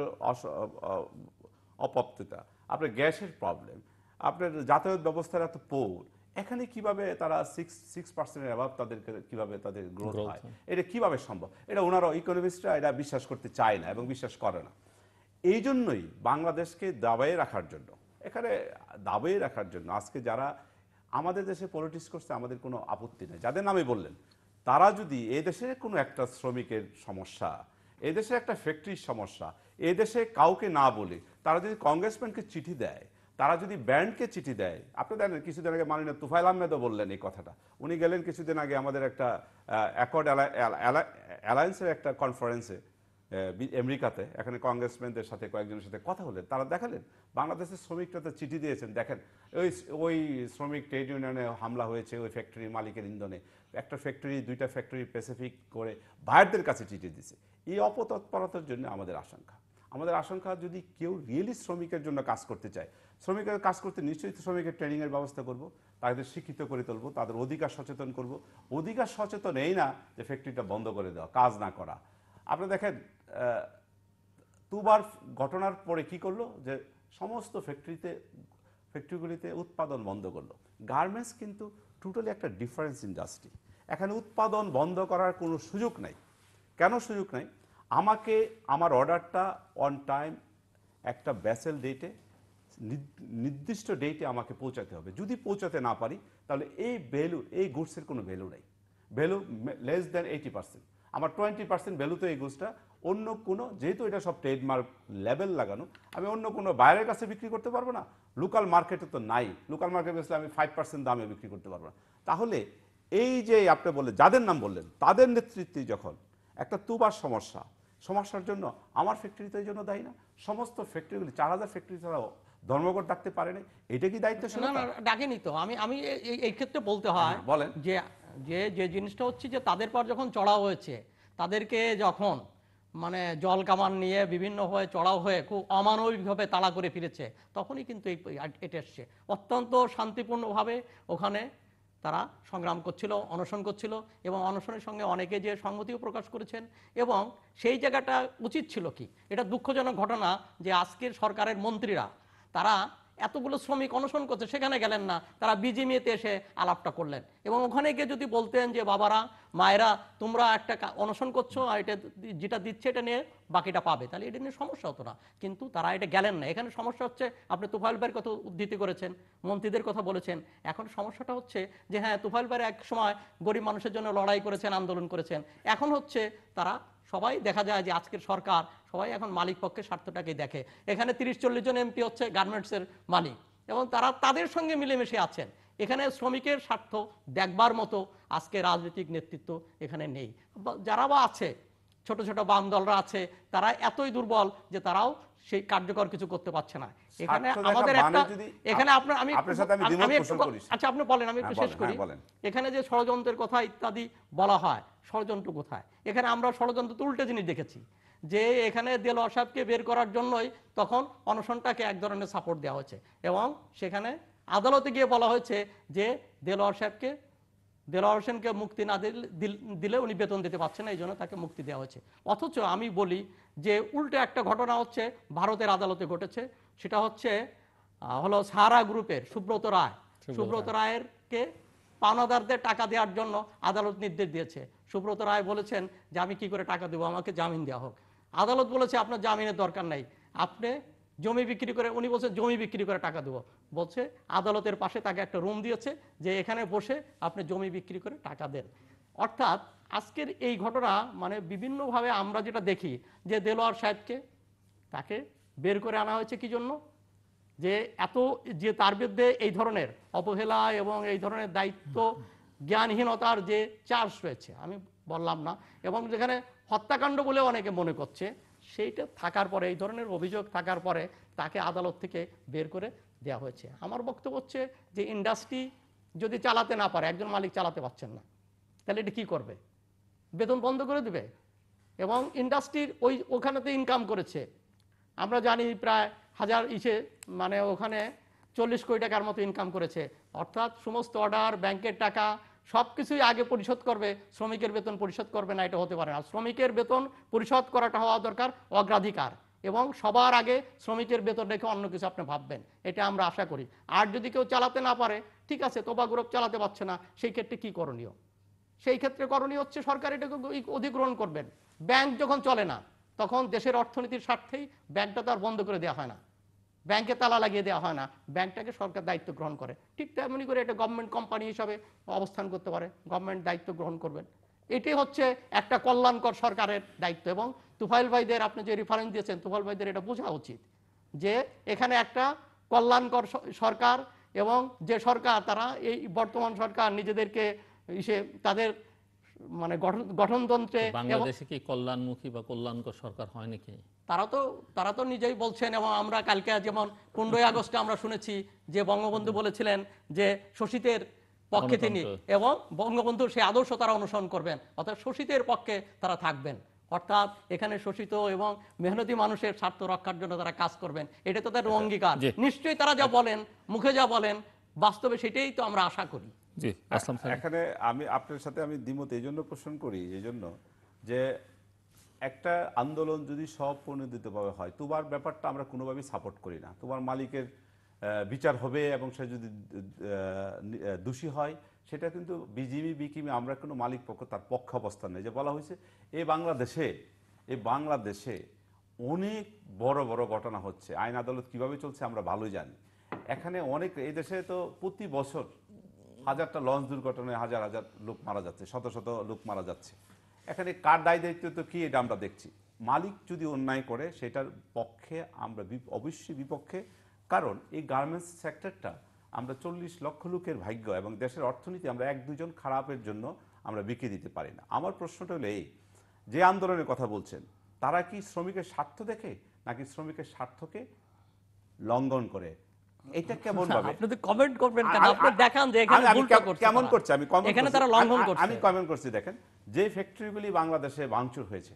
অপ্রাপ্যতা, আপনার গ্যাসের প্রবলেম, আপনার যাতায়াত ব্যবস্থার এত পৌর, এখানে কিভাবে তারা 6% অ্যাভাব তাদেরকে কিভাবে তাদের গ্রোথ হয়, এটা কিভাবে সম্ভব? এটা ওনারা ইকোনমিস্টরা এটা বিশ্বাস করতে চায় না এবং বিশ্বাস করে না। এই জন্যই বাংলাদেশকে দাবায়ে রাখার জন্য, এখানে দাবায়ে রাখার জন্য আজকে যারা আমাদের দেশে পলিটিক্স করছে, আমাদের কোনো আপত্তি নেই, যাদের নামে বললেন, তারা যদি এদেশের কোনো একটা শ্রমিকের সমস্যা, এদেশে একটা ফ্যাক্টরির সমস্যা, এদেশে কাউকে না বলে তারা যদি কংগ্রেসম্যানকে চিঠি দেয়, তারা যদি ব্যান্ডকে চিঠি দেয়, আপনি জানেন কিছুদিন আগে মাননীয় তুফাইল আহমেদও বললেন এই কথাটা, উনি গেলেন কিছুদিন আগে আমাদের একটা অ্যাকর্ড অ্যালায়েন্সের একটা কনফারেন্সে আমেরিকাতে, এখানে কংগ্রেসম্যানদের সাথে কয়েকজনের সাথে কথা হলেন, তারা দেখালেন বাংলাদেশের শ্রমিকরা তো চিঠি দিয়েছেন, দেখেন ওই শ্রমিক ট্রেড ইউনিয়নে হামলা হয়েছে, ওই ফ্যাক্টরির মালিকের ইন্ধনে, একটা ফ্যাক্টরি, 2টা ফ্যাক্টরি স্পেসিফিক করে বাইরদের কাছে চিঠি দিছে। এই অপতৎপরতার জন্য আমাদের আশঙ্কা, যদি কেউ রিয়েলি শ্রমিকের জন্য কাজ করতে চায়, শ্রমিকের কাজ করতে নিশ্চয়ই শ্রমিকের ট্রেনিংয়ের ব্যবস্থা করব, তাদের শিক্ষিত করে তুলব, তাদের অধিকার সচেতন করব। অধিকার সচেতন এই না যে ফ্যাক্টরিটা বন্ধ করে দেওয়া, কাজ না করা। আপনি দেখেন তুবার ঘটনার পরে কি করলো, যে সমস্ত ফ্যাক্টরিগুলিতে উৎপাদন বন্ধ করলো। গার্মেন্টস কিন্তু টোটালি একটা ডিফারেন্স ইন্ডাস্ট্রি। এখানে উৎপাদন বন্ধ করার কোনো সুযোগ নাই। কেন সুযোগ নাই? আমাকে আমার অর্ডারটা অন টাইম একটা ব্যাসেল ডেটে নির্দিষ্ট ডেটে আমাকে পৌঁছাতে হবে। যদি পৌঁছাতে না পারি তাহলে এই গুডসের কোনো ভ্যালু নেই। Value less than 80%। আমার 20% ভ্যালুতে এই গুডসটা অন্য কোনো, যেহেতু এটা সব ট্রেডমার্ক লেবেল লাগানো, আমি অন্য কোনো বাইরের কাছে বিক্রি করতে পারবো না। লোকাল মার্কেটে তো নাই। লোকাল মার্কেটে বেসলে আমি 5% দামে বিক্রি করতে পারবো না। তাহলে এই যে আপনি বললেন, যাদের নাম বললেন, তাদের নেতৃত্বে যখন একটা তুবার সমস্যার জন্য আমার ফ্যাক্টরি তো এই জন্য দায়ী না। সমস্ত ফ্যাক্টরিগুলি 4000 ফ্যাক্টরি ছাড়াও ধর্মঘট ডাকতে পারেনি। এটা কি দায়িত্বশীল? না, ডাকেনি তো। আমি এই ক্ষেত্রে বলতে হয় বলেন যে যে যে জিনিসটা হচ্ছে যে তাদের পর যখন চড়াও হয়েছে, তাদেরকে যখন মানে জল কামান নিয়ে বিভিন্ন হয়ে চড়াও হয়ে খুব অমানবিকভাবে তাড়া করে ফিরেছে, তখনই কিন্তু এটা এসছে। অত্যন্ত শান্তিপূর্ণভাবে ওখানে তারা সংগ্রাম করছিল, অনশন করছিল, এবং অনশনের সঙ্গে অনেকে যে সংহতিও প্রকাশ করেছেন। এবং সেই জায়গাটা উচিত ছিল কি, এটা দুঃখজনক ঘটনা যে আজকের সরকারের মন্ত্রীরা তারা এতগুলো শ্রমিক অনশন করছে, সেখানে গেলেন না, তারা বিজিএমইএতে এসে আলাপটা করলেন। এবং ওখানে গিয়ে যদি বলতেন যে বাবারা, মায়েরা, তোমরা একটা অনশন করছো, আর এটা যেটা দিচ্ছে এটা নিয়ে বাকিটা পাবে, তাহলে এটা নিয়ে সমস্যা হতো না। কিন্তু তারা এটা গেলেন না। এখানে সমস্যা হচ্ছে, আপনি তুফাইল ভাইয়ের কথা উদ্ধৃতি করেছেন, মন্ত্রীদের কথা বলেছেন। এখন সমস্যাটা হচ্ছে যে হ্যাঁ, তুফাইল ভাই এক সময় গরিব মানুষের জন্য লড়াই করেছেন, আন্দোলন করেছেন। এখন হচ্ছে তারা সবাই দেখা যায় যে আজকের সরকার সবাই এখন মালিক পক্ষের স্বার্থটাকে দেখে। এখানে 30-40 জন এমপি হচ্ছে গার্মেন্টসের মালিক, এবং তারা তাদের সঙ্গে মিলেমিশে আছেন। এখানে শ্রমিকের স্বার্থ দেখবার মতো আজকে রাজনৈতিক নেতৃত্ব এখানে নেই। যারা বা আছে, ছোট ছোট বাম দলরা আছে, তারা এতই দুর্বল যে তারাও সেই কার্যকর কিছু করতে পারছে না। এখানে আমাদের একটা, এখানে আপনার আমি আচ্ছা আপনি বলেন, আমি একটু শেষ করি। এখানে যে ষড়যন্ত্রের কথা ইত্যাদি বলা হয়, ষড়যন্ত্র কোথায়? এখানে আমরা ষড়যন্ত্র তো উল্টে জিনিস দেখেছি, যে এখানে দেলোয়ার সাহেবকে বের করার জন্যই তখন অনশনটাকে এক ধরনের সাপোর্ট দেওয়া হয়েছে, এবং সেখানে আদালতে গিয়ে বলা হয়েছে যে দেলোয়ার হোসেনকে মুক্তি না দিলে উনি বেতন দিতে পারছেন না, এই জন্য তাকে মুক্তি দেওয়া হয়েছে। অথচ আমি বলি যে উল্টো একটা ঘটনা হচ্ছে ভারতের আদালতে ঘটেছে। সেটা হচ্ছে হলো সাহারা গ্রুপের সুব্রত রায়েরকে পাওনাদারদের টাকা দেওয়ার জন্য আদালত নির্দেশ দিয়েছে। সুব্রত রায় বলেছেন যে আমি কি করে টাকা দেবো, আমাকে জামিন দেওয়া হোক। আদালত বলেছে আপনার জামিনের দরকার নাই, আপনি জমি বিক্রি করে, উনি বলছে জমি বিক্রি করে টাকা দেবো। বলছে আদালতের পাশে তাকে একটা রুম দিয়েছে যে এখানে বসে আপনি জমি বিক্রি করে টাকা দেন। অর্থাৎ আজকের এই ঘটনা মানে বিভিন্নভাবে আমরা যেটা দেখি যে দেলোয়ার সাহেবকে তাকে বের করে আনা হয়েছে কি জন্য, যে এত যে তার বিরুদ্ধে এই ধরনের অবহেলা এবং এই ধরনের দায়িত্ব জ্ঞানহীনতার যে চার্জ রয়েছে, আমি বললাম না, এবং যেখানে হত্যাকাণ্ড বলে অনেকে মনে করছে, সেইটা থাকার পরে, এই ধরনের অভিযোগ থাকার পরে তাকে আদালত থেকে বের করে দেওয়া হয়েছে। আমার বক্তব্য হচ্ছে যে ইন্ডাস্ট্রি যদি চালাতে না পারে, একজন মালিক চালাতে পারছেন না, তাহলে এটা কী করবে? বেতন বন্ধ করে দেবে। এবং ইন্ডাস্ট্রির ওখানেতে ইনকাম করেছে আমরা জানি প্রায় মানে ওখানে 40 কোটি টাকার মতো ইনকাম করেছে। অর্থাৎ সমস্ত অর্ডার, ব্যাংকের টাকা সব কিছুই আগে পরিশোধ করবে, শ্রমিকের বেতন পরিশোধ করবে না, এটা হতে পারে না। শ্রমিকের বেতন পরিশোধ করাটা হওয়া দরকার অগ্রাধিকার, এবং সবার আগে শ্রমিকের বেতন রেখে অন্য কিছু আপনি ভাববেন, এটা আমরা আশা করি। আর যদি কেউ চালাতে না পারে, ঠিক আছে, তোবা গ্রুপ চালাতে পারছে না, সেই ক্ষেত্রে কি করণীয়? সেই ক্ষেত্রে করণীয় হচ্ছে সরকার এটাকে অধিগ্রহণ করবেন। ব্যাংক যখন চলে না, তখন দেশের অর্থনীতির স্বার্থেই ব্যাংকটা তো আর বন্ধ করে দেওয়া হয় না, ব্যাংকে তালা লাগিয়ে দেওয়া হয় না, ব্যাংকটাকে সরকার দায়িত্ব গ্রহণ করে। ঠিক তেমনি করে এটা গভর্নমেন্ট কোম্পানি হিসাবে অবস্থান করতে পারে, গভর্নমেন্ট দায়িত্ব গ্রহণ করবেন। এটাই হচ্ছে একটা কল্যাণকর সরকারের দায়িত্ব। এবং তুফাইল ভাইদের আপনি যে রেফারেন্স দিয়েছেন, তুফাইল ভাইদের এটা বোঝা উচিত যে এখানে একটা কল্যাণকর সরকার, এবং যে সরকার তারা এই বর্তমান সরকার নিজেদেরকে তাদের মানে গঠনতন্ত্রে, বাংলাদেশে কি কল্যাণমুখী বা কল্যাণকর সরকার হয় নাকি? তারা তো নিজেই বলছেন। এবং আমরা কালকে যেমন 15ই আগস্টে আমরা শুনেছি যে বঙ্গবন্ধু বলেছিলেন যে শোষিতের পক্ষে তিনি, এবং বঙ্গবন্ধুর সেই আদর্শ তারা অনুসরণ করবেন, অর্থাৎ শোষিতের পক্ষে তারা থাকবেন। অর্থাৎ এখানে শোষিত এবং মেহনতি মানুষের স্বার্থ রক্ষার জন্য তারা কাজ করবেন, এটা তো তাদের অঙ্গীকার। নিশ্চয়ই তারা যা বলেন, মুখে যা বলেন, বাস্তবে সেটাই তো আমরা আশা করি। এখানে আমি আপনার সাথে আমি দ্বিমত এই জন্য পোষণ করি, এই জন্য যে একটা আন্দোলন যদি স্বপ্রণোদিতভাবে হয়, তোমার ব্যাপারটা আমরা কোনোভাবেই সাপোর্ট করি না। তোমার মালিকের বিচার হবে এবং সে যদি দোষী হয়, সেটা কিন্তু বিজিবি বিকিমি আমরা কোনো মালিক পক্ষ তার পক্ষ অবস্থান নেই। যে বলা হয়েছে এই বাংলাদেশে অনেক বড় বড় ঘটনা হচ্ছে, আইন আদালত কিভাবে চলছে আমরা ভালোই জানি। এখানে অনেক, এই দেশে তো প্রতি বছর হাজারটা লঞ্চ দুর্ঘটনায় হাজার হাজার লোক মারা যাচ্ছে, শত শত লোক মারা যাচ্ছে। এখানে কার দায় দায়িত্ব তো কি, এটা আমরা দেখছি। মালিক যদি অন্যায় করে সেটার পক্ষে আমরা অবশ্যই বিপক্ষে, কারণ এই গার্মেন্টস সেক্টরটা আমরা 40 লক্ষ লোকের ভাগ্য এবং দেশের অর্থনীতি আমরা এক দুজন খারাপের জন্য আমরা বিক্রি দিতে পারি না। আমার প্রশ্নটা হলো এই, যে আন্দোলনের কথা বলছেন তারা কি শ্রমিকের স্বার্থ দেখে নাকি শ্রমিকের স্বার্থকে লঙ্ঘন করে? এটা কেমন ভাবে আপনি তো কমেন্ট করবেন কেন? আপনি দেখান যে এখানে ভুলটা করছে কেমন তারা। করছে, আমি কমেন্ট এখানে তারা লঙ্ঘন করছে। আমি কমেন্ট করছি। দেখেন, যে ফ্যাক্টরিগুলি বাংলাদেশে ভাঙচুর হয়েছে,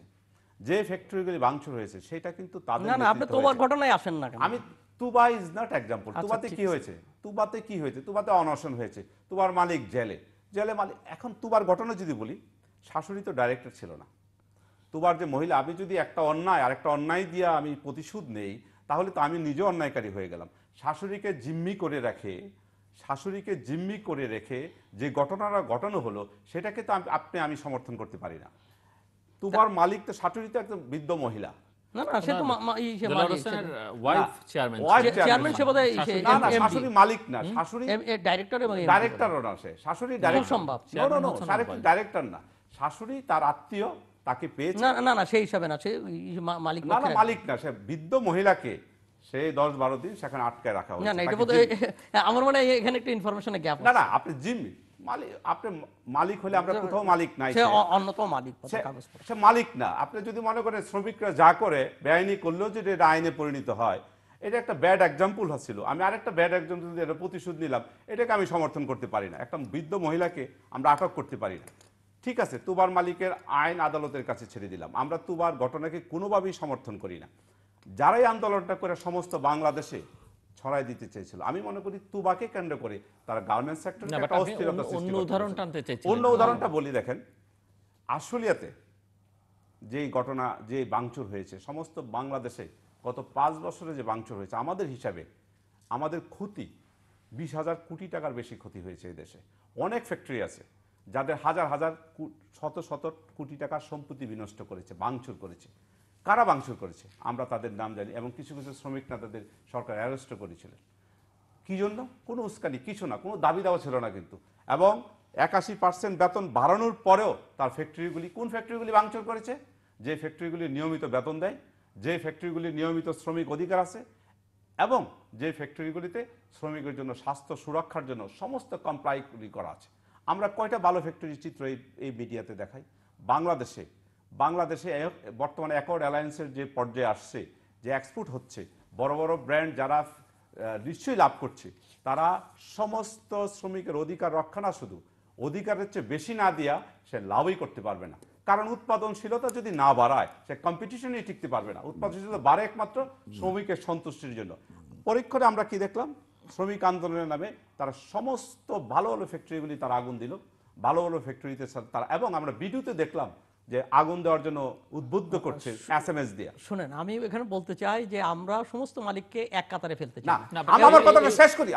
সেটা কিন্তু তাদের না না, আপনি তোমার ঘটনায় আসেন না কেন? আমি তুবা ইজ নট এক্সাম্পল। আচ্ছা, তুবাতে ঠিক কি হয়েছে? তুবাতে অনশন হয়েছে, তুবার মালিক জেলে মালিক। এখন তুবার ঘটনা যদি বলি, শাশুড়ি তো ডাইরেক্টর ছিল না। তুবার যে মহিলা, আমি যদি একটা অন্যায় আর একটা অন্যায় দিয়ে আমি প্রতিশোধ নেই, তাহলে তো আমি নিজে অন্যায়কারী হয়ে গেলাম। শাশুড়িকে জিম্মি করে রেখে যে ঘটনাটা ঘটানো হলো, সেটাকে তো আমি সমর্থন করতে পারি না। তুবার মালিক তো, শাশুড়ি তো একদম বৃদ্ধ মহিলা। না না, সে তো দেলোয়ার হোসেনের ওয়াইফ চেয়ারম্যান। চেয়ারম্যান সে বোধহয় না না, শাশুড়ি মালিক না, শাশুড়ি ডাইরেক্টর এবং ডাইরেক্টরও না। সে শাশুড়ি ডাইরেক্টর সম্ভব। ডাইরেক্টর না, শাশুড়ি তার আত্মীয় তাকে পেয়েছে। না না না, সেই হিসাবে না, সে মালিক না না, মালিক না, সে বৃদ্ধ মহিলাকে সে 10-12 দিন সেখানে আটকায় রাখা হয়েছে। না না, এটা বোধহয় আমার মনে হয় এখানে একটা ইনফরমেশনের গ্যাপ না না, আপনি জিম্মি মালিক, আপনি মালিক হলে আমরা কোথাও মালিক নাই, সে অন্যতম মালিক, সে মালিক না। আপনি যদি মনে করেন শ্রমিকরা যা করে বেআইনি করলেও যদি এটা আইনে পরিণত হয়, এটা একটা ব্যাড এক্সাম্পল হচ্ছিল। আমি আরেকটা ব্যাড এক্সাম্পল, যদি এটা প্রতিশোধ নিলাম, এটাকে আমি সমর্থন করতে পারি না। একটা বৃদ্ধ মহিলাকে আমরা আটক করতে পারি না। ঠিক আছে, তুবার মালিকের আইন আদালতের কাছে ছেড়ে দিলাম। আমরা তুবার ঘটনাকে কোনোভাবেই সমর্থন করি না। যারাই আন্দোলনটা করে সমস্ত বাংলাদেশে ছড়াই দিতে চেয়েছিল, আমি মনে করি তুবাকে কেন্দ্র করে তারা গার্মেন্টস সেক্টরে একটা অস্থিরতা সৃষ্টি করতে। অন্য উদাহরণটা বলি, দেখেন আশুলিয়াতে যে ঘটনা, যে ভাঙচুর হয়েছে, সমস্ত বাংলাদেশে গত 5 বছরে যে ভাঙচুর হয়েছে, আমাদের হিসাবে আমাদের ক্ষতি 20,000 কোটি টাকার বেশি ক্ষতি হয়েছে। এই দেশে অনেক ফ্যাক্টরি আছে যাদের হাজার হাজার শত শত কোটি টাকার সম্পত্তি বিনষ্ট করেছে, ভাঙচুর করেছে। কারা ভাঙচুর করেছে আমরা তাদের নাম জানি, এবং কিছু কিছু শ্রমিক নেতাদের সরকার অ্যারেস্ট করেছিলেন। কি জন্য? কোনো উস্কানি, কিছু না, কোনো দাবি দেওয়া ছিল না কিন্তু। এবং 81% বেতন বাড়ানোর পরেও তার ফ্যাক্টরিগুলি, কোন ফ্যাক্টরিগুলি ভাঙচুর করেছে? যে ফ্যাক্টরিগুলি নিয়মিত বেতন দেয়, যে ফ্যাক্টরিগুলি নিয়মিত শ্রমিক অধিকার আছে, এবং যে ফ্যাক্টরিগুলিতে শ্রমিকের জন্য স্বাস্থ্য সুরক্ষার জন্য সমস্ত কমপ্লাইগুলি করা আছে। আমরা কয়টা ভালো ফ্যাক্টরির চিত্র এই মিডিয়াতে দেখাই? বাংলাদেশে বর্তমানে অ্যাকর্ড অ্যালায়েন্সের যে পর্যায়ে আসছে, যে এক্সপোর্ট হচ্ছে, বড় বড় ব্র্যান্ড যারা নিশ্চয়ই লাভ করছে, তারা সমস্ত শ্রমিকের অধিকার রক্ষা না, শুধু অধিকারের চেয়ে বেশি না দিয়া সে লাভই করতে পারবে না। কারণ উৎপাদনশীলতা যদি না বাড়ায়, সে কম্পিটিশনেই টিকতে পারবে না। উৎপাদনশীলতা বাড়ে একমাত্র শ্রমিকের সন্তুষ্টির জন্য। পরীক্ষণে আমরা কি দেখলাম? শ্রমিক আন্দোলনের নামে তারা সমস্ত ভালো ভালো ফ্যাক্টরিগুলি তারা আগুন দিল, ভালো ভালো ফ্যাক্টরিতে তারা, এবং আমরা ভিডিওতে দেখলাম যে আগুন দেওয়ার জন্য উদ্বুদ্ধ করছে SMS দিয়ে। শুনেন, আমি এখানে বলতে চাই যে আমরা সমস্ত মালিককে এক কাতারে ফেলতে চাই না। আমার কথাটা শেষ করি।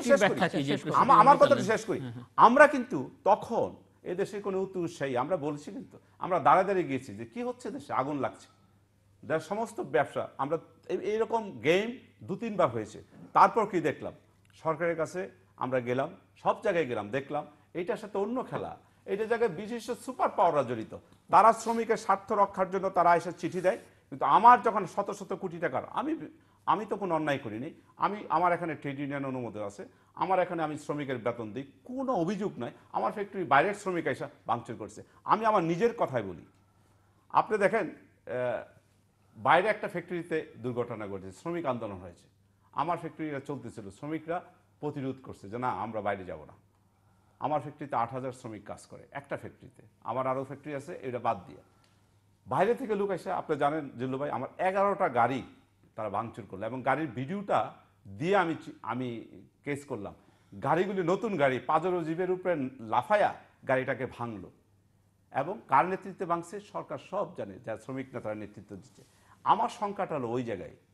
আমার কথাটা শেষ করি। আমরা কিন্তু তখন এদেশে কোনো উৎসাহী আমরা বলছি, কিন্তু আমরা দাঁড়িয়ে গিয়েছি যে কি হচ্ছে দেশে, আগুন লাগছে, দেশের সমস্ত ব্যবসা। আমরা এইরকম গেম 2-3 বার হয়েছে। তারপর কি দেখলাম? সরকারের কাছে আমরা গেলাম, সব জায়গায় গেলাম, দেখলাম এইটার সাথে অন্য খেলা। এইটা জায়গায় বিশিষ্ট সুপার পাওয়াররা জড়িত। তারা শ্রমিকের স্বার্থ রক্ষার জন্য তারা এসে চিঠি দেয়, কিন্তু আমার যখন শত শত কোটি টাকার, আমি তো কোনো অন্যায় করিনি। আমার এখানে ট্রেড ইউনিয়ন অনুমোদন আছে, আমার এখানে আমি শ্রমিকের বেতন দিই, কোনো অভিযোগ নাই। আমার ফ্যাক্টরি বাইরের শ্রমিক এসে ভাঙচুর করছে। আমি আমার নিজের কথাই বলি। আপনি দেখেন, বাইরে একটা ফ্যাক্টরিতে দুর্ঘটনা ঘটেছে, শ্রমিক আন্দোলন হয়েছে, আমার ফ্যাক্টরিটা চলতেছিল, শ্রমিকরা প্রতিরোধ করছে যে না, আমরা বাইরে যাব না। আমার ফ্যাক্টরিতে 8,000 শ্রমিক কাজ করে, একটা ফ্যাক্টরিতে। আমার আরও ফ্যাক্টরি আছে, এটা বাদ দিয়ে বাইরে থেকে লোক এসে, আপনি জানেন জিল্লু ভাই, আমার 11টা গাড়ি তারা ভাঙচুর করলো, এবং গাড়ির ভিডিওটা দিয়ে আমি কেস করলাম। গাড়িগুলি নতুন গাড়ি, পাজেরো জিপের উপরে লাফায়া গাড়িটাকে ভাঙলো। এবং কার নেতৃত্বে ভাঙছে? সরকার সব জানে, যারা শ্রমিক নেতারা নেতৃত্ব দিচ্ছে। আমার সংখ্যাটা হলো ওই জায়গায়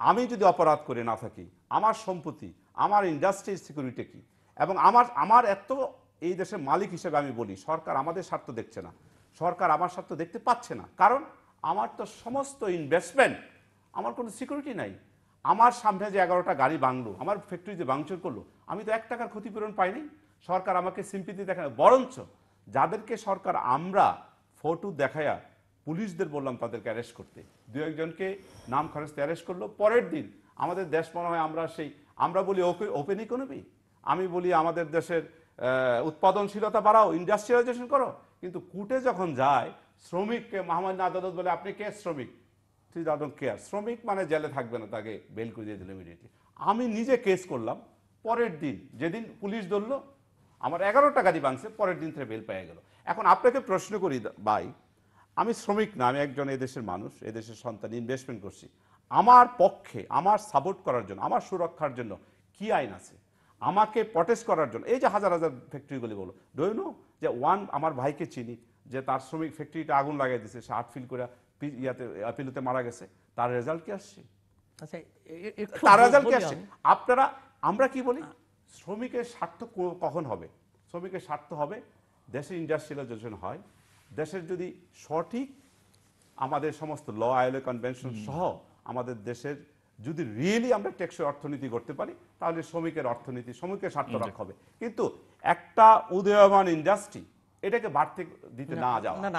আমি যদি অপরাধ করে না থাকি, আমার সম্পত্তি, আমার ইন্ডাস্ট্রির সিকিউরিটি কি, এবং আমার এত এই দেশের মালিক হিসেবে আমি বলি সরকার আমাদের স্বার্থ দেখছে না, সরকার আমার স্বার্থ দেখতে পাচ্ছে না, কারণ আমার তো সমস্ত ইনভেস্টমেন্ট, আমার কোনো সিকিউরিটি নাই। আমার সামনে যে 11টা গাড়ি ভাঙলো, আমার ফ্যাক্টরিতে ভাঙচুর করলো, আমি তো 1 টাকার ক্ষতিপূরণ পাইনি। সরকার আমাকে সিম্পিতি দেখায়, বরঞ্চ যাদেরকে সরকার আমরা ফটো দেখায়া পুলিশদের বললাম তাদেরকে অ্যারেস্ট করতে, 2-1জনকে নাম খরচে অ্যারেস্ট করলো। পরের দিন আমাদের দেশ মনে হয় আমরা বলি ওপেন ইকোনমি, আমি বলি আমাদের দেশের উৎপাদনশীলতা বাড়াও, ইন্ডাস্ট্রিয়ালাইজেশন করো, কিন্তু কোর্টে যখন যায় শ্রমিককে মাহমুদ আদালত বলে আপনি কে শ্রমিক, তুই ডোন্ট কেয়ার, শ্রমিক মানে জেলে থাকবে না, তাকে বেল করে দিয়ে দিল ইমিডিয়েটলি। আমি নিজে কেস করলাম, পরের দিন যেদিন পুলিশ ধরলো আমার 11টা গাড়ি ভাঙছে, পরের দিন থেকে বেল পেয়ে গেল। এখন আপনাকে প্রশ্ন করি ভাই, আমি শ্রমিক না, আমি একজন এদেশের মানুষ, এদেশের সন্তান, ইনভেস্টমেন্ট করছি, আমার পক্ষে আমার সাপোর্ট করার জন্য, আমার সুরক্ষার জন্য কি আইন আছে, আমাকে প্রটেস্ট করার জন্য? এই যে হাজার হাজার ফ্যাক্টরিগুলি বলো, ডু ইউ নো যে আমার ভাইকে চিনি যে তার শ্রমিক ফ্যাক্টরিটা আগুন লাগাই দিয়েছে, সে হার্ট ফিল করে আপিলতে মারা গেছে, তার রেজাল্ট কি আসছে? আচ্ছা, তার রেজাল্ট কি আসছে? আমরা কি বলি, শ্রমিকের স্বার্থ কখন হবে? শ্রমিকের স্বার্থ হবে দেশের ইন্ডাস্ট্রিয়ালাইজেশন হয়, দেশের যদি সঠিক আমাদের সমস্ত ল আইএলও কনভেনশন সহ আমাদের দেশের যদি রিয়েলি আমরা টেকসই অর্থনীতি করতে পারি, তাহলে শ্রমিকের অর্থনীতি, শ্রমিকের স্বার্থ রক্ষা হবে। কিন্তু একটা উদীয়মান ইন্ডাস্ট্রি এটাকে বাড়তে দিতে না যাওয়া, না,